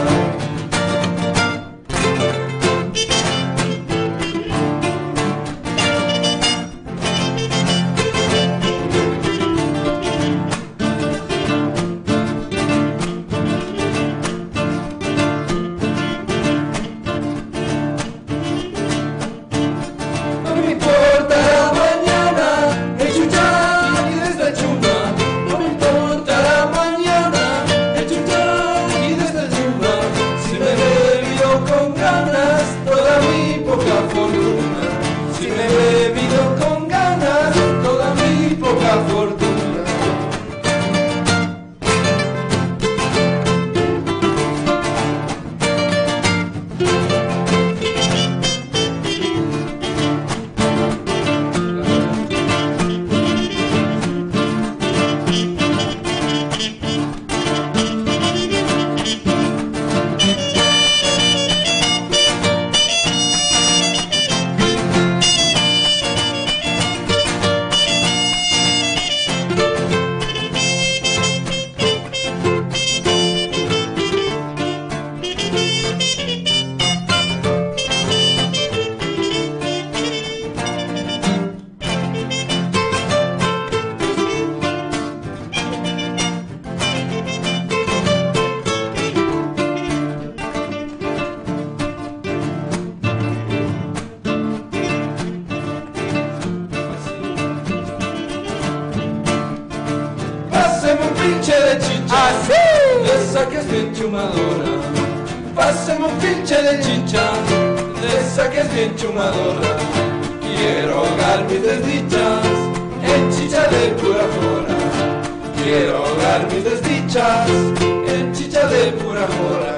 Speaker 8: Esa que es bien chumadora, pásame un pinche de chicha, esa que es bien chumadora. Quiero ahogar mis desdichas en chicha de pura joda. Quiero ahogar mis desdichas en chicha de pura joda.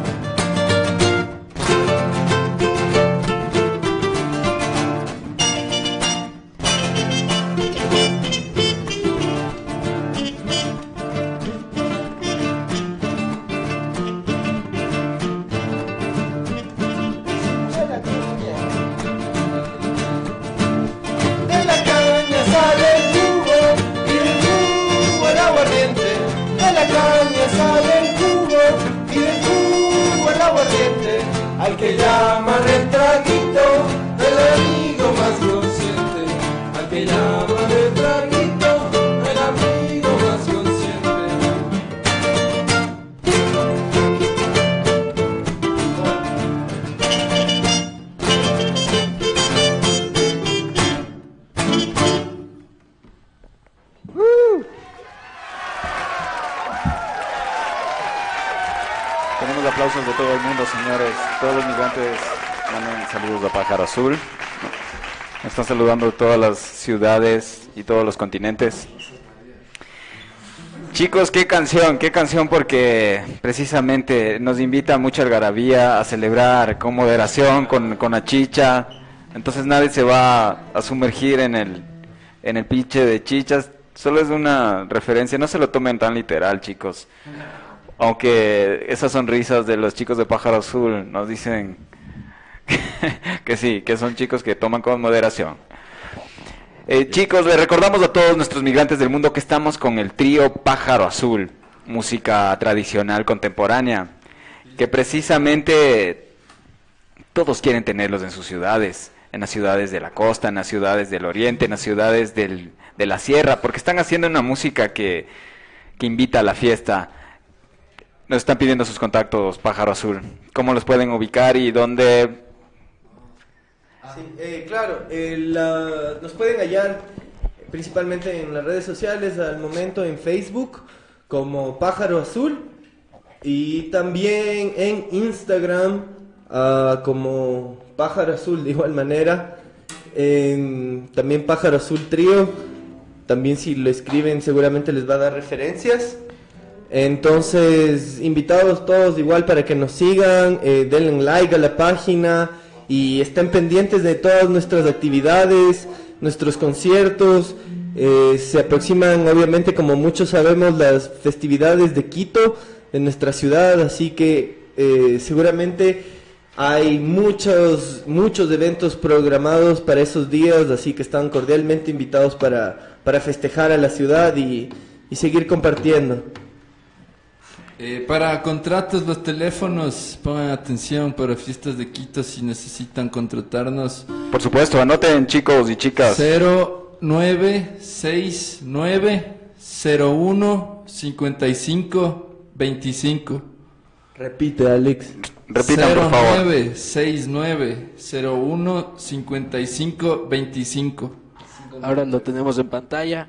Speaker 8: Al que llaman el traguito, el amigo más consciente. Al que llaman el traguito, el amigo más consciente.
Speaker 2: Tenemos aplausos de todo el mundo, señores. Todos los migrantes manden saludos a Pájaro Azul. Me están saludando todas las ciudades y todos los continentes. Chicos, qué canción, porque precisamente nos invita mucha algarabía a celebrar con moderación, con la chicha. Entonces nadie se va a sumergir en el pinche de chichas. Solo es una referencia, no se lo tomen tan literal, chicos. Aunque esas sonrisas de los chicos de Pájaro Azul nos dicen que sí, que son chicos que toman con moderación. Chicos, les recordamos a todos nuestros migrantes del mundo que estamos con el trío Pájaro Azul, música tradicional contemporánea, que precisamente todos quieren tenerlos en sus ciudades, en las ciudades de la costa, en las ciudades del oriente, en las ciudades de la sierra, porque están haciendo una música que invita a la fiesta. Nos están pidiendo sus contactos, Pájaro Azul. ¿Cómo los pueden ubicar y dónde?
Speaker 5: Sí, claro, nos pueden hallar principalmente en las redes sociales, al momento en Facebook como Pájaro Azul, y también en Instagram como Pájaro Azul de igual manera, también Pájaro Azul Trío. También si lo escriben seguramente les va a dar referencias. Entonces, invitados todos igual para que nos sigan, denle like a la página y estén pendientes de todas nuestras actividades, nuestros conciertos. Se aproximan, obviamente, como muchos sabemos, las festividades de Quito, en nuestra ciudad, así que seguramente Hay muchos eventos programados para esos días, así que están cordialmente invitados para festejar a la ciudad y seguir compartiendo.
Speaker 7: Para contratos, los teléfonos, pongan atención para fiestas de Quito si necesitan contratarnos.
Speaker 2: Por supuesto, anoten, chicos y chicas.
Speaker 7: 0969-01-55-25.
Speaker 5: Repite, Alex.
Speaker 2: Repitan, por favor.
Speaker 7: 0969-01-55-25.
Speaker 9: Ahora lo tenemos en pantalla.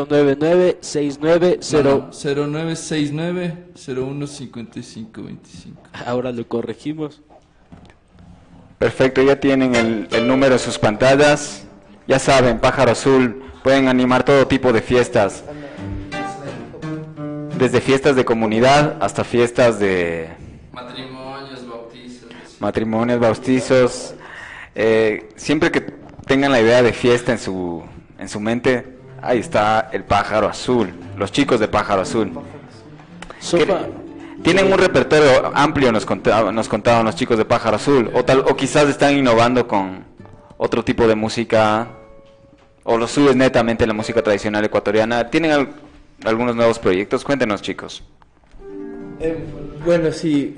Speaker 7: 0969-01-55-25.
Speaker 9: Ahora lo corregimos.
Speaker 2: Perfecto, ya tienen el número en sus pantallas. Ya saben, Pájaro Azul, pueden animar todo tipo de fiestas. Desde fiestas de comunidad hasta fiestas de... matrimonios, bautizos. Siempre que tengan la idea de fiesta en su mente, ahí está el Pájaro Azul, los chicos de Pájaro Azul. Tienen un repertorio amplio, nos contaban los chicos de Pájaro Azul, o quizás están innovando con otro tipo de música, o lo subes netamente la música tradicional ecuatoriana. ¿Tienen algunos nuevos proyectos? Cuéntenos, chicos.
Speaker 5: Bueno, sí,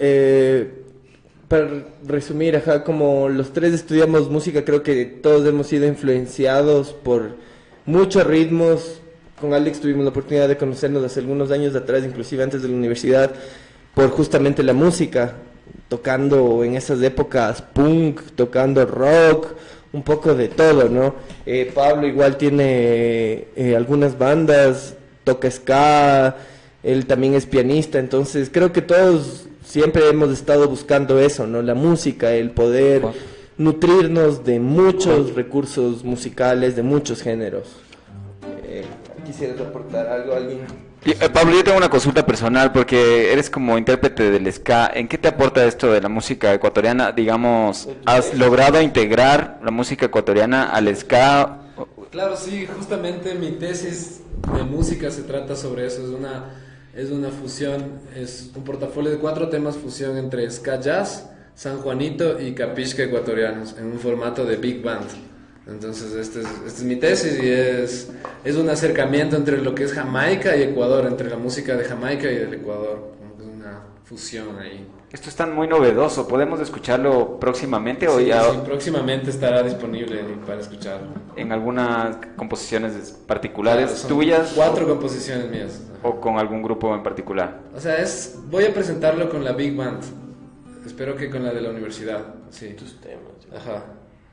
Speaker 5: para resumir, como los tres estudiamos música, creo que todos hemos sido influenciados por muchos ritmos. Con Alex tuvimos la oportunidad de conocernos hace algunos años atrás, inclusive antes de la universidad, por justamente la música, tocando en esas épocas punk, tocando rock, un poco de todo, ¿no? Pablo igual tiene algunas bandas, toca ska, él también es pianista, entonces creo que todos siempre hemos estado buscando eso, ¿no? La música, el poder nutrirnos de muchos recursos musicales, de muchos géneros. ¿Quisieras aportar algo a alguien?
Speaker 2: Pablo, yo tengo una consulta personal porque eres como intérprete del ska. ¿En qué te aporta esto de la música ecuatoriana? Digamos, ¿has logrado integrar la música ecuatoriana al ska?
Speaker 6: Claro, sí, justamente mi tesis de música se trata sobre eso. Es una fusión, es un portafolio de 4 temas fusión entre ska jazz, San Juanito y capisca ecuatorianos en un formato de big band. Entonces esta es mi tesis y es un acercamiento entre lo que es Jamaica y Ecuador, entre la música de Jamaica y del Ecuador, es una fusión ahí.
Speaker 2: Esto es tan muy novedoso, ¿podemos escucharlo próximamente? O
Speaker 6: Sí,
Speaker 2: ya...
Speaker 6: sí, próximamente estará disponible para escucharlo.
Speaker 2: ¿En algunas composiciones particulares
Speaker 6: Claro,
Speaker 2: tuyas?
Speaker 6: 4 composiciones mías.
Speaker 2: ¿O con algún grupo en particular?
Speaker 6: O sea, voy a presentarlo con la Big Band. Espero que con la de la universidad. Sí.
Speaker 9: Tus temas.
Speaker 6: Ajá.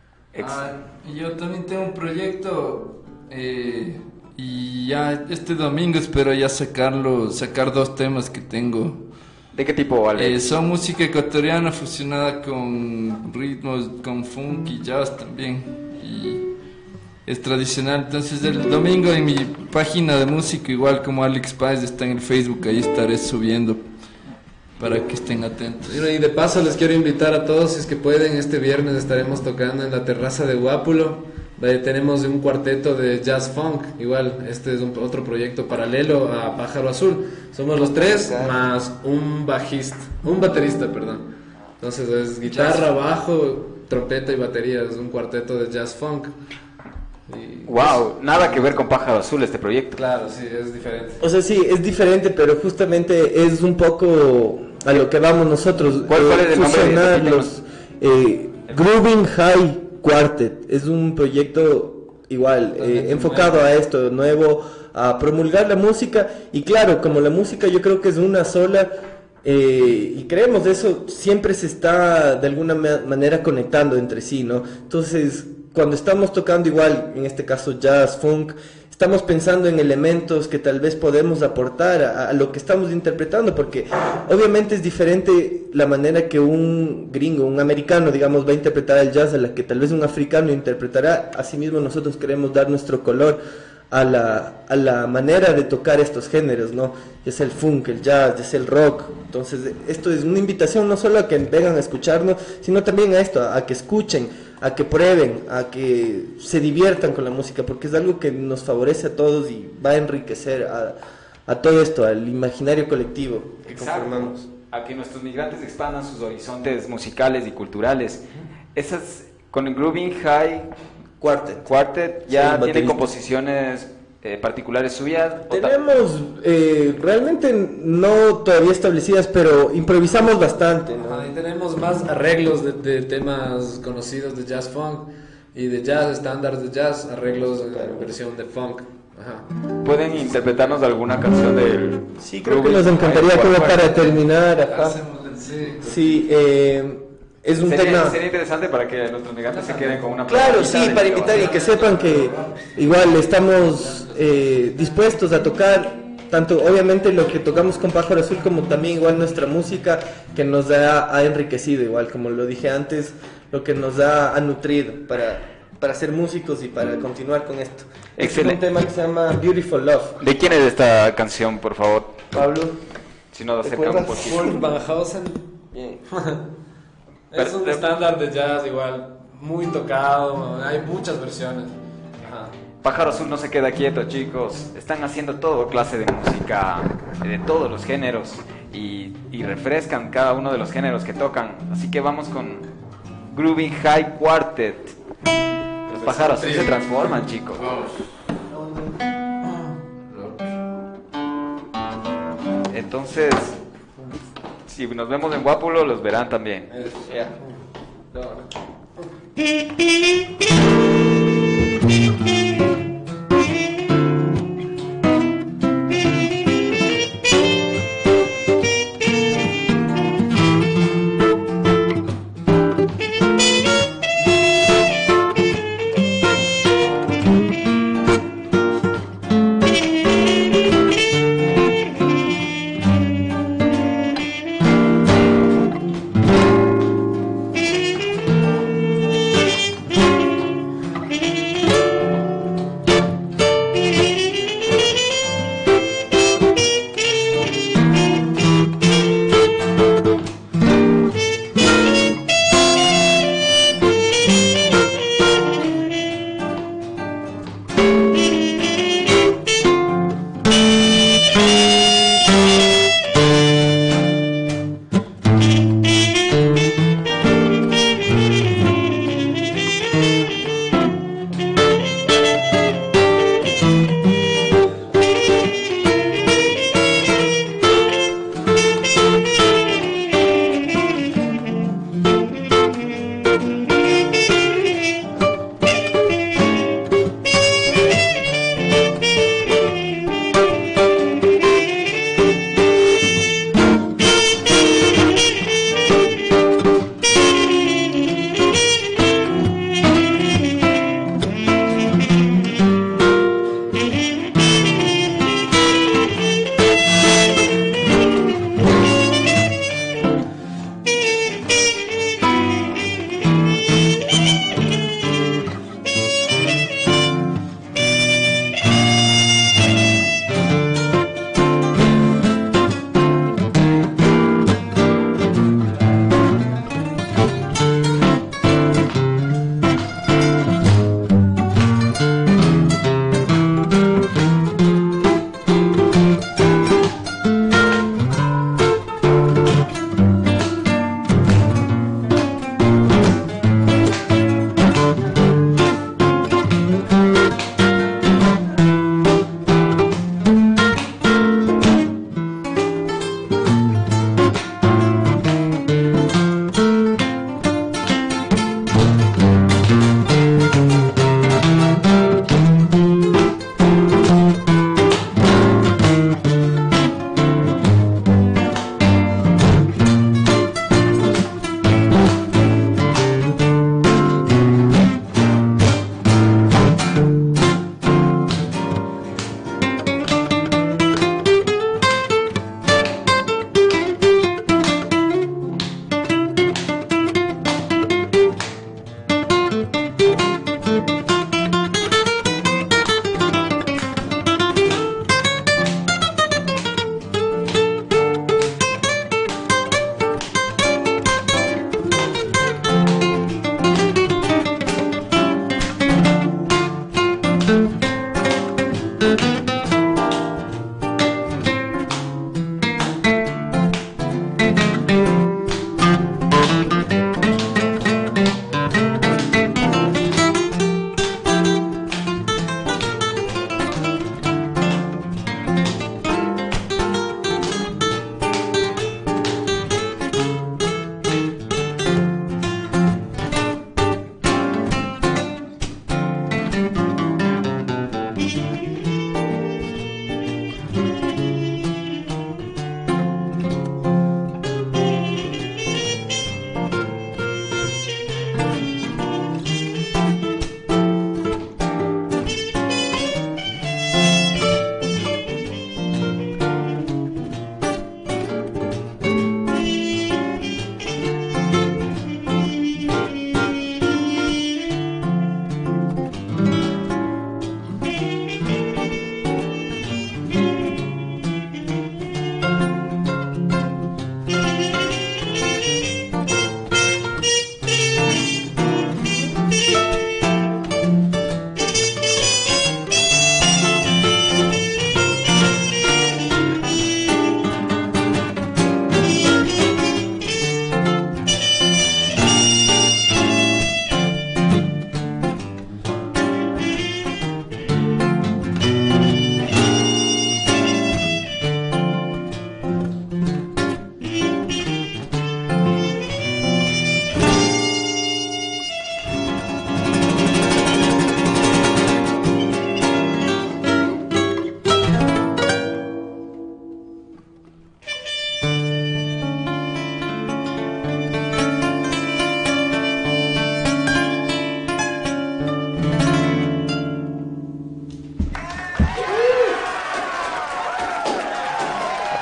Speaker 7: Y yo también tengo un proyecto y ya este domingo espero ya sacar 2 temas que tengo.
Speaker 2: ¿De qué tipo, Ale?
Speaker 7: Son música ecuatoriana fusionada con ritmos, con funk y jazz también. Y es tradicional. Entonces el domingo en mi página de música, igual como Alex Páez está en el Facebook, ahí estaré subiendo para que estén atentos.
Speaker 6: Y de paso les quiero invitar a todos, si es que pueden, este viernes estaremos tocando en la terraza de Guápulo. Tenemos un cuarteto de jazz funk, igual este es otro proyecto paralelo a Pájaro Azul. Somos los 3 más un baterista, perdón. Entonces es guitarra, bajo, trompeta y batería, es un cuarteto de jazz funk.
Speaker 2: Wow, nada que ver con Pájaro Azul este proyecto.
Speaker 6: Claro, sí, es diferente.
Speaker 5: O sea, sí, es diferente, pero justamente es un poco a lo que vamos nosotros.
Speaker 2: ¿Cuál es el nombre?
Speaker 5: Los Grooving High Quartet. Es un proyecto igual, enfocado a esto, nuevo, a promulgar la música. Y claro, como la música yo creo que es una sola, y creemos eso, siempre se está de alguna manera conectando entre sí, ¿no? Entonces, cuando estamos tocando igual, en este caso jazz, funk, estamos pensando en elementos que tal vez podemos aportar a lo que estamos interpretando, porque obviamente es diferente la manera que un gringo, un americano, digamos, va a interpretar el jazz a la que tal vez un africano interpretará. Asimismo, nosotros queremos dar nuestro color a la manera de tocar estos géneros, ¿no? Ya sea el funk, el jazz, ya sea el rock. Entonces, esto es una invitación no solo a que vengan a escucharnos, sino también a esto, a que escuchen, a que prueben, a que se diviertan con la música, porque es algo que nos favorece a todos y va a enriquecer a todo esto, al imaginario colectivo que conformamos.
Speaker 2: a que nuestros migrantes expandan sus horizontes musicales y culturales. Esas, con el Grooving High Quartet ya
Speaker 5: Sí,
Speaker 2: tiene
Speaker 5: baterista.
Speaker 2: composiciones particulares suyas.
Speaker 5: Tenemos realmente no todavía establecidas, pero improvisamos bastante, ¿no?
Speaker 6: Ajá, y tenemos más arreglos de temas conocidos de jazz funk y de jazz, estándares de jazz, arreglos en versión de funk. Ajá.
Speaker 2: ¿Pueden interpretarnos alguna canción del
Speaker 5: Sí, creo que nos encantaría como para terminar. Ajá.
Speaker 6: Sí.
Speaker 5: Sí, es un tema...
Speaker 2: Sería interesante para que nuestros migrantes se queden con una
Speaker 5: Claro,
Speaker 2: probadita
Speaker 5: sí,
Speaker 2: de
Speaker 5: para
Speaker 2: lo que
Speaker 5: invitar
Speaker 2: va a
Speaker 5: y que
Speaker 2: ser.
Speaker 5: sepan que igual estamos dispuestos a tocar tanto obviamente lo que tocamos con Pájaro Azul como también igual nuestra música que nos ha enriquecido igual, como lo dije antes, lo que nos ha nutrido para ser músicos y para continuar con esto. Este es
Speaker 2: Excelente.
Speaker 5: un tema que se llama Beautiful Love.
Speaker 2: ¿De quién es esta canción, por favor?
Speaker 5: Pablo,
Speaker 2: Si nos
Speaker 5: ¿te
Speaker 2: acercan un
Speaker 5: acuerdas?
Speaker 2: poquito.
Speaker 6: Wolf Van Hausen.
Speaker 5: bien.
Speaker 6: Es un estándar de jazz igual, muy tocado, hay muchas versiones. Ajá.
Speaker 2: Pájaro Azul no se queda quieto, chicos. Están haciendo todo clase de música, de todos los géneros, y refrescan cada uno de los géneros que tocan. Así que vamos con Grooving High Quartet. Los pájaros Azul se transforman, chicos. Entonces, si nos vemos en Guápulo, los verán también.
Speaker 5: Ya.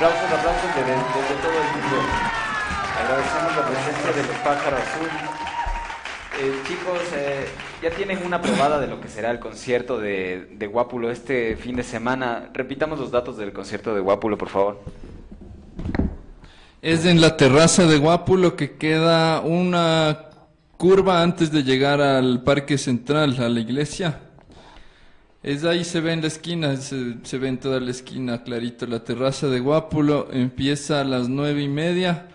Speaker 2: Aplausos desde todo el mundo. Agradecemos la presencia de los Pájaro Azul. Chicos, ya tienen una probada de lo que será el concierto de Guápulo este fin de semana. Repitamos los datos del concierto de Guápulo, por favor.
Speaker 7: Es en la terraza de Guápulo, que queda una curva antes de llegar al Parque Central, a la iglesia. Es ahí, se ve en la esquina, se ve en toda la esquina clarito. La terraza de Guápulo empieza a las 9:30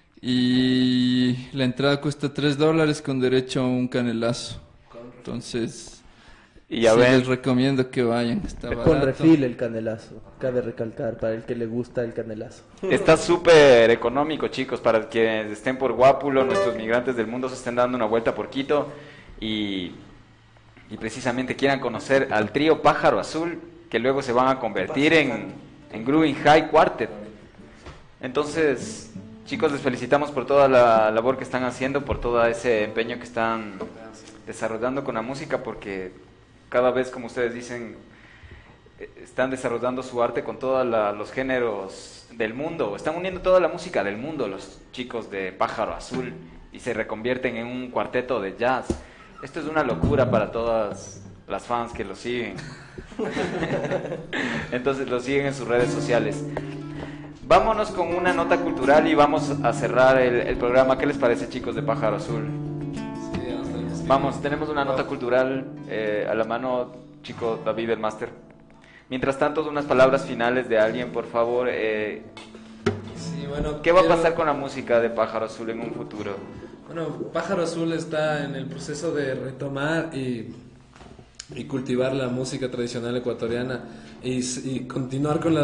Speaker 7: y la entrada cuesta $3 con derecho a un canelazo. Entonces,
Speaker 2: y ya
Speaker 7: sí,
Speaker 2: ven,
Speaker 7: les recomiendo que vayan, está barato.
Speaker 5: Con refil el canelazo, cabe recalcar, para el que le gusta el canelazo.
Speaker 2: está súper económico, chicos, para quienes estén por Guápulo, nuestros migrantes del mundo se estén dando una vuelta por Quito y precisamente quieran conocer al trío Pájaro Azul, que luego se van a convertir en Grooving High Quartet. Entonces, chicos, les felicitamos por toda la labor que están haciendo, por todo ese empeño que están desarrollando con la música, porque cada vez, como ustedes dicen, están desarrollando su arte con todos los géneros del mundo. Están uniendo toda la música del mundo los chicos de Pájaro Azul y se reconvierten en un cuarteto de jazz. Esto es una locura para todas las fans que lo siguen. Entonces lo siguen en sus redes sociales. Vámonos con una nota cultural y vamos a cerrar el programa. ¿Qué les parece, chicos de Pájaro Azul? Vamos, tenemos una nota cultural a la mano, chico David, el máster. Mientras tanto, unas palabras finales de alguien, por favor.
Speaker 6: Sí, bueno,
Speaker 2: ¿Qué va a pasar con la música de Pájaro Azul en un futuro?
Speaker 6: Bueno, Pájaro Azul está en el proceso de retomar y cultivar la música tradicional ecuatoriana y continuar con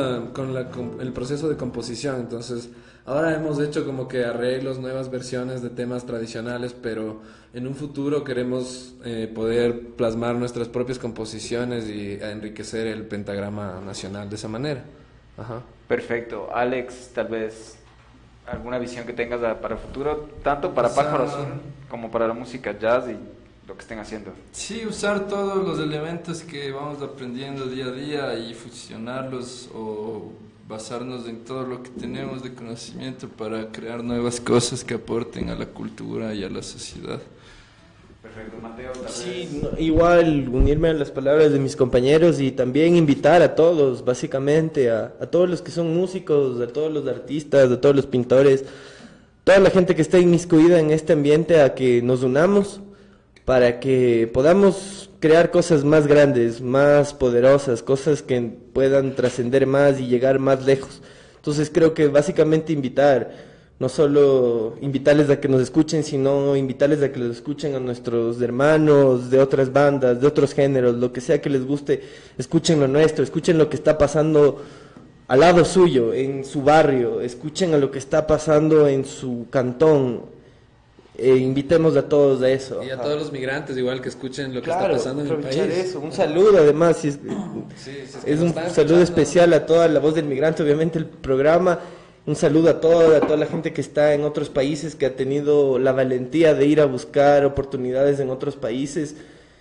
Speaker 6: el proceso de composición. Entonces, ahora hemos hecho como que arreglos, nuevas versiones de temas tradicionales, pero en un futuro queremos poder plasmar nuestras propias composiciones y enriquecer el pentagrama nacional de esa manera. Ajá.
Speaker 2: Perfecto. Alex, tal vez alguna visión que tengas para el futuro, tanto para Pájaro Azul como para la música jazz y lo que estén haciendo.
Speaker 7: Sí, usar todos los elementos que vamos aprendiendo día a día y fusionarlos o basarnos en todo lo que tenemos de conocimiento para crear nuevas cosas que aporten a la cultura y a la sociedad.
Speaker 2: Perfecto, Mateo.
Speaker 5: Sí, igual unirme a las palabras de mis compañeros y también invitar a todos, básicamente, a todos los que son músicos, a todos los artistas, a todos los pintores, toda la gente que está inmiscuida en este ambiente, a que nos unamos para que podamos crear cosas más grandes, más poderosas, cosas que puedan trascender más y llegar más lejos. Entonces creo que básicamente no solo invitarles a que nos escuchen, sino invitarles a que los escuchen a nuestros hermanos de otras bandas, de otros géneros, lo que sea que les guste, escuchen lo nuestro, escuchen lo que está pasando al lado suyo, en su barrio, escuchen a lo que está pasando en su cantón. Invitemos a todos a eso.
Speaker 6: Y a todos los migrantes igual que escuchen lo que
Speaker 5: Claro,
Speaker 6: está pasando en el país.
Speaker 5: Eso. Un saludo además, es un saludo especial a toda la voz del migrante, obviamente el programa. Un saludo a toda la gente que está en otros países, que ha tenido la valentía de ir a buscar oportunidades en otros países.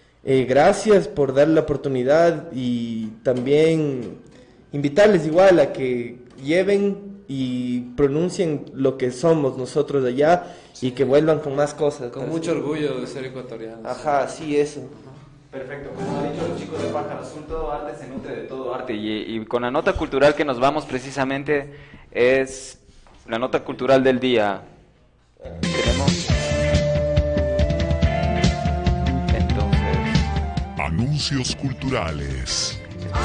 Speaker 5: Gracias por dar la oportunidad y también invitarles igual a que lleven y pronuncien lo que somos nosotros de allá y que vuelvan con más cosas.
Speaker 6: Con mucho orgullo de ser ecuatorianos.
Speaker 5: Ajá, sí, eso.
Speaker 2: Perfecto, como han dicho los chicos de Pájaro Azul, todo arte se nutre de todo arte y con la nota cultural que nos vamos precisamente es la nota cultural del día. Tenemos entonces
Speaker 4: anuncios culturales.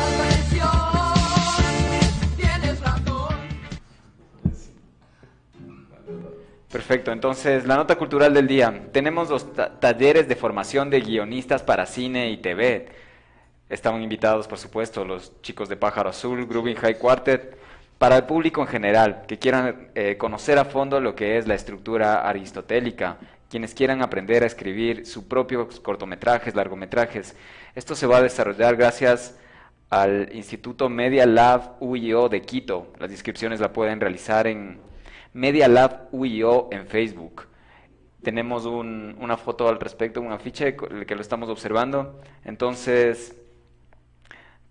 Speaker 2: Perfecto, entonces la nota cultural del día. Tenemos los talleres de formación de guionistas para cine y TV. Están invitados, por supuesto, los chicos de Pájaro Azul, Grooving High Quartet. Para el público en general, que quieran conocer a fondo lo que es la estructura aristotélica, quienes quieran aprender a escribir sus propios cortometrajes, largometrajes. Esto se va a desarrollar gracias al Instituto Media Lab UIO de Quito. Las inscripciones la pueden realizar en Media Lab UIO en Facebook. Tenemos una foto al respecto, un afiche que lo estamos observando. Entonces,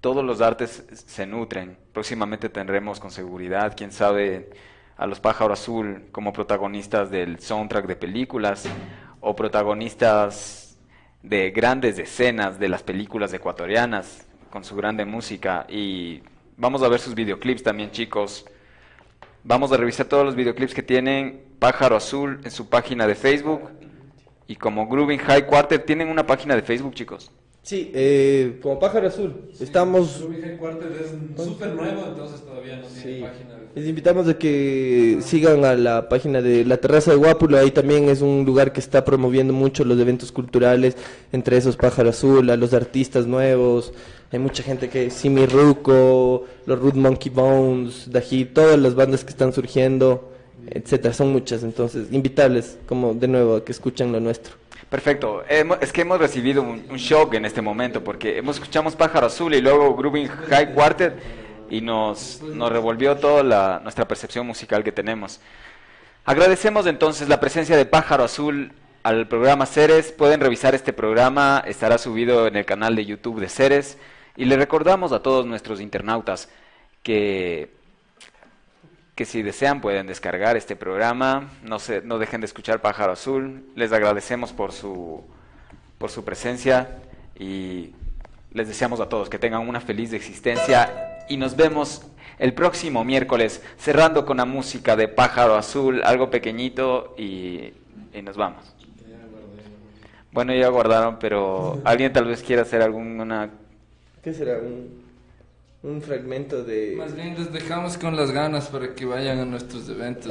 Speaker 2: todos los artes se nutren. Próximamente tendremos con seguridad, quién sabe, a los Pájaro Azul como protagonistas del soundtrack de películas o protagonistas de grandes escenas de las películas ecuatorianas con su grande música. Y vamos a ver sus videoclips también, chicos. Vamos a revisar todos los videoclips que tienen Pájaro Azul en su página de Facebook. Y como Grooving High Quarter, ¿tienen una página de Facebook, chicos?
Speaker 5: Sí, como Pájaro Azul.
Speaker 6: Sí,
Speaker 5: estamos...
Speaker 6: Grooving High Quarter es súper nuevo, entonces todavía no tiene página de Facebook.
Speaker 5: Les invitamos a que sigan a la página de La Terraza de Guápulo. Ahí también es un lugar que está promoviendo mucho los eventos culturales, entre esos Pájaro Azul, a los artistas nuevos. Hay mucha gente que, Simi Ruco, los Rude Monkey Bones, Dají, todas las bandas que están surgiendo, etcétera, son muchas. Entonces, invitarles, como de nuevo, a que escuchen lo nuestro.
Speaker 2: Perfecto. Es que hemos recibido un shock en este momento, porque escuchamos Pájaro Azul y luego Grooving High Quartet y nos revolvió toda nuestra percepción musical que tenemos. Agradecemos entonces la presencia de Pájaro Azul al programa Ceres. Pueden revisar este programa, estará subido en el canal de YouTube de Ceres. Y le recordamos a todos nuestros internautas que si desean pueden descargar este programa. No dejen de escuchar Pájaro Azul. Les agradecemos por su presencia y les deseamos a todos que tengan una feliz existencia y nos vemos el próximo miércoles cerrando con la música de Pájaro Azul, algo pequeñito y nos vamos. Bueno, ya guardaron, pero alguien tal vez quiera hacer alguna...
Speaker 5: ¿Qué será? Un fragmento de...
Speaker 7: Más bien les dejamos con las ganas para que vayan a nuestros eventos.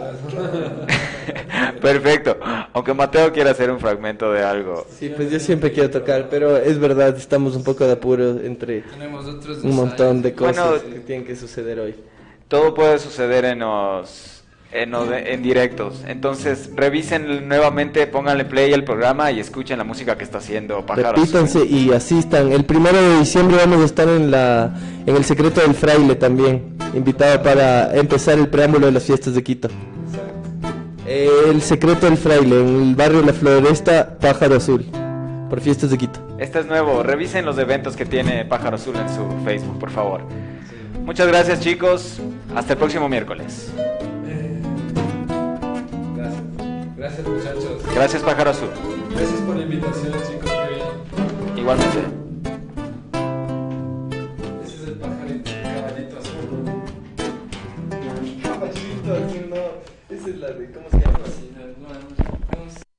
Speaker 2: Perfecto. Aunque Mateo quiera hacer un fragmento de algo.
Speaker 5: Sí, pues yo siempre quiero tocar, pero es verdad, estamos un poco de apuro entre
Speaker 7: Tenemos otros
Speaker 5: un montón de cosas
Speaker 2: Bueno,
Speaker 5: que tienen que suceder hoy.
Speaker 2: Todo puede suceder en directos. Entonces, revisen nuevamente, pónganle play al programa y escuchen la música que está haciendo Pájaro
Speaker 5: Repítanse
Speaker 2: Azul.
Speaker 5: y asistan. El 1 de diciembre vamos a estar en el Secreto del Fraile también, invitado para empezar el preámbulo de las fiestas de Quito. El Secreto del Fraile, en el barrio La Floresta, Pájaro Azul, por fiestas de Quito.
Speaker 2: Este es nuevo, revisen los eventos que tiene Pájaro Azul en su Facebook, por favor. Muchas gracias, chicos. Hasta el próximo miércoles.
Speaker 6: Gracias, muchachos.
Speaker 2: Gracias, Pájaro Azul.
Speaker 6: Gracias por la invitación, chicos. Qué bien.
Speaker 2: Igualmente.
Speaker 6: Ese es el pajarito, el caballito azul.
Speaker 5: Caballito azul, no. Esa es la de, ¿cómo se llama?
Speaker 7: Sí, no,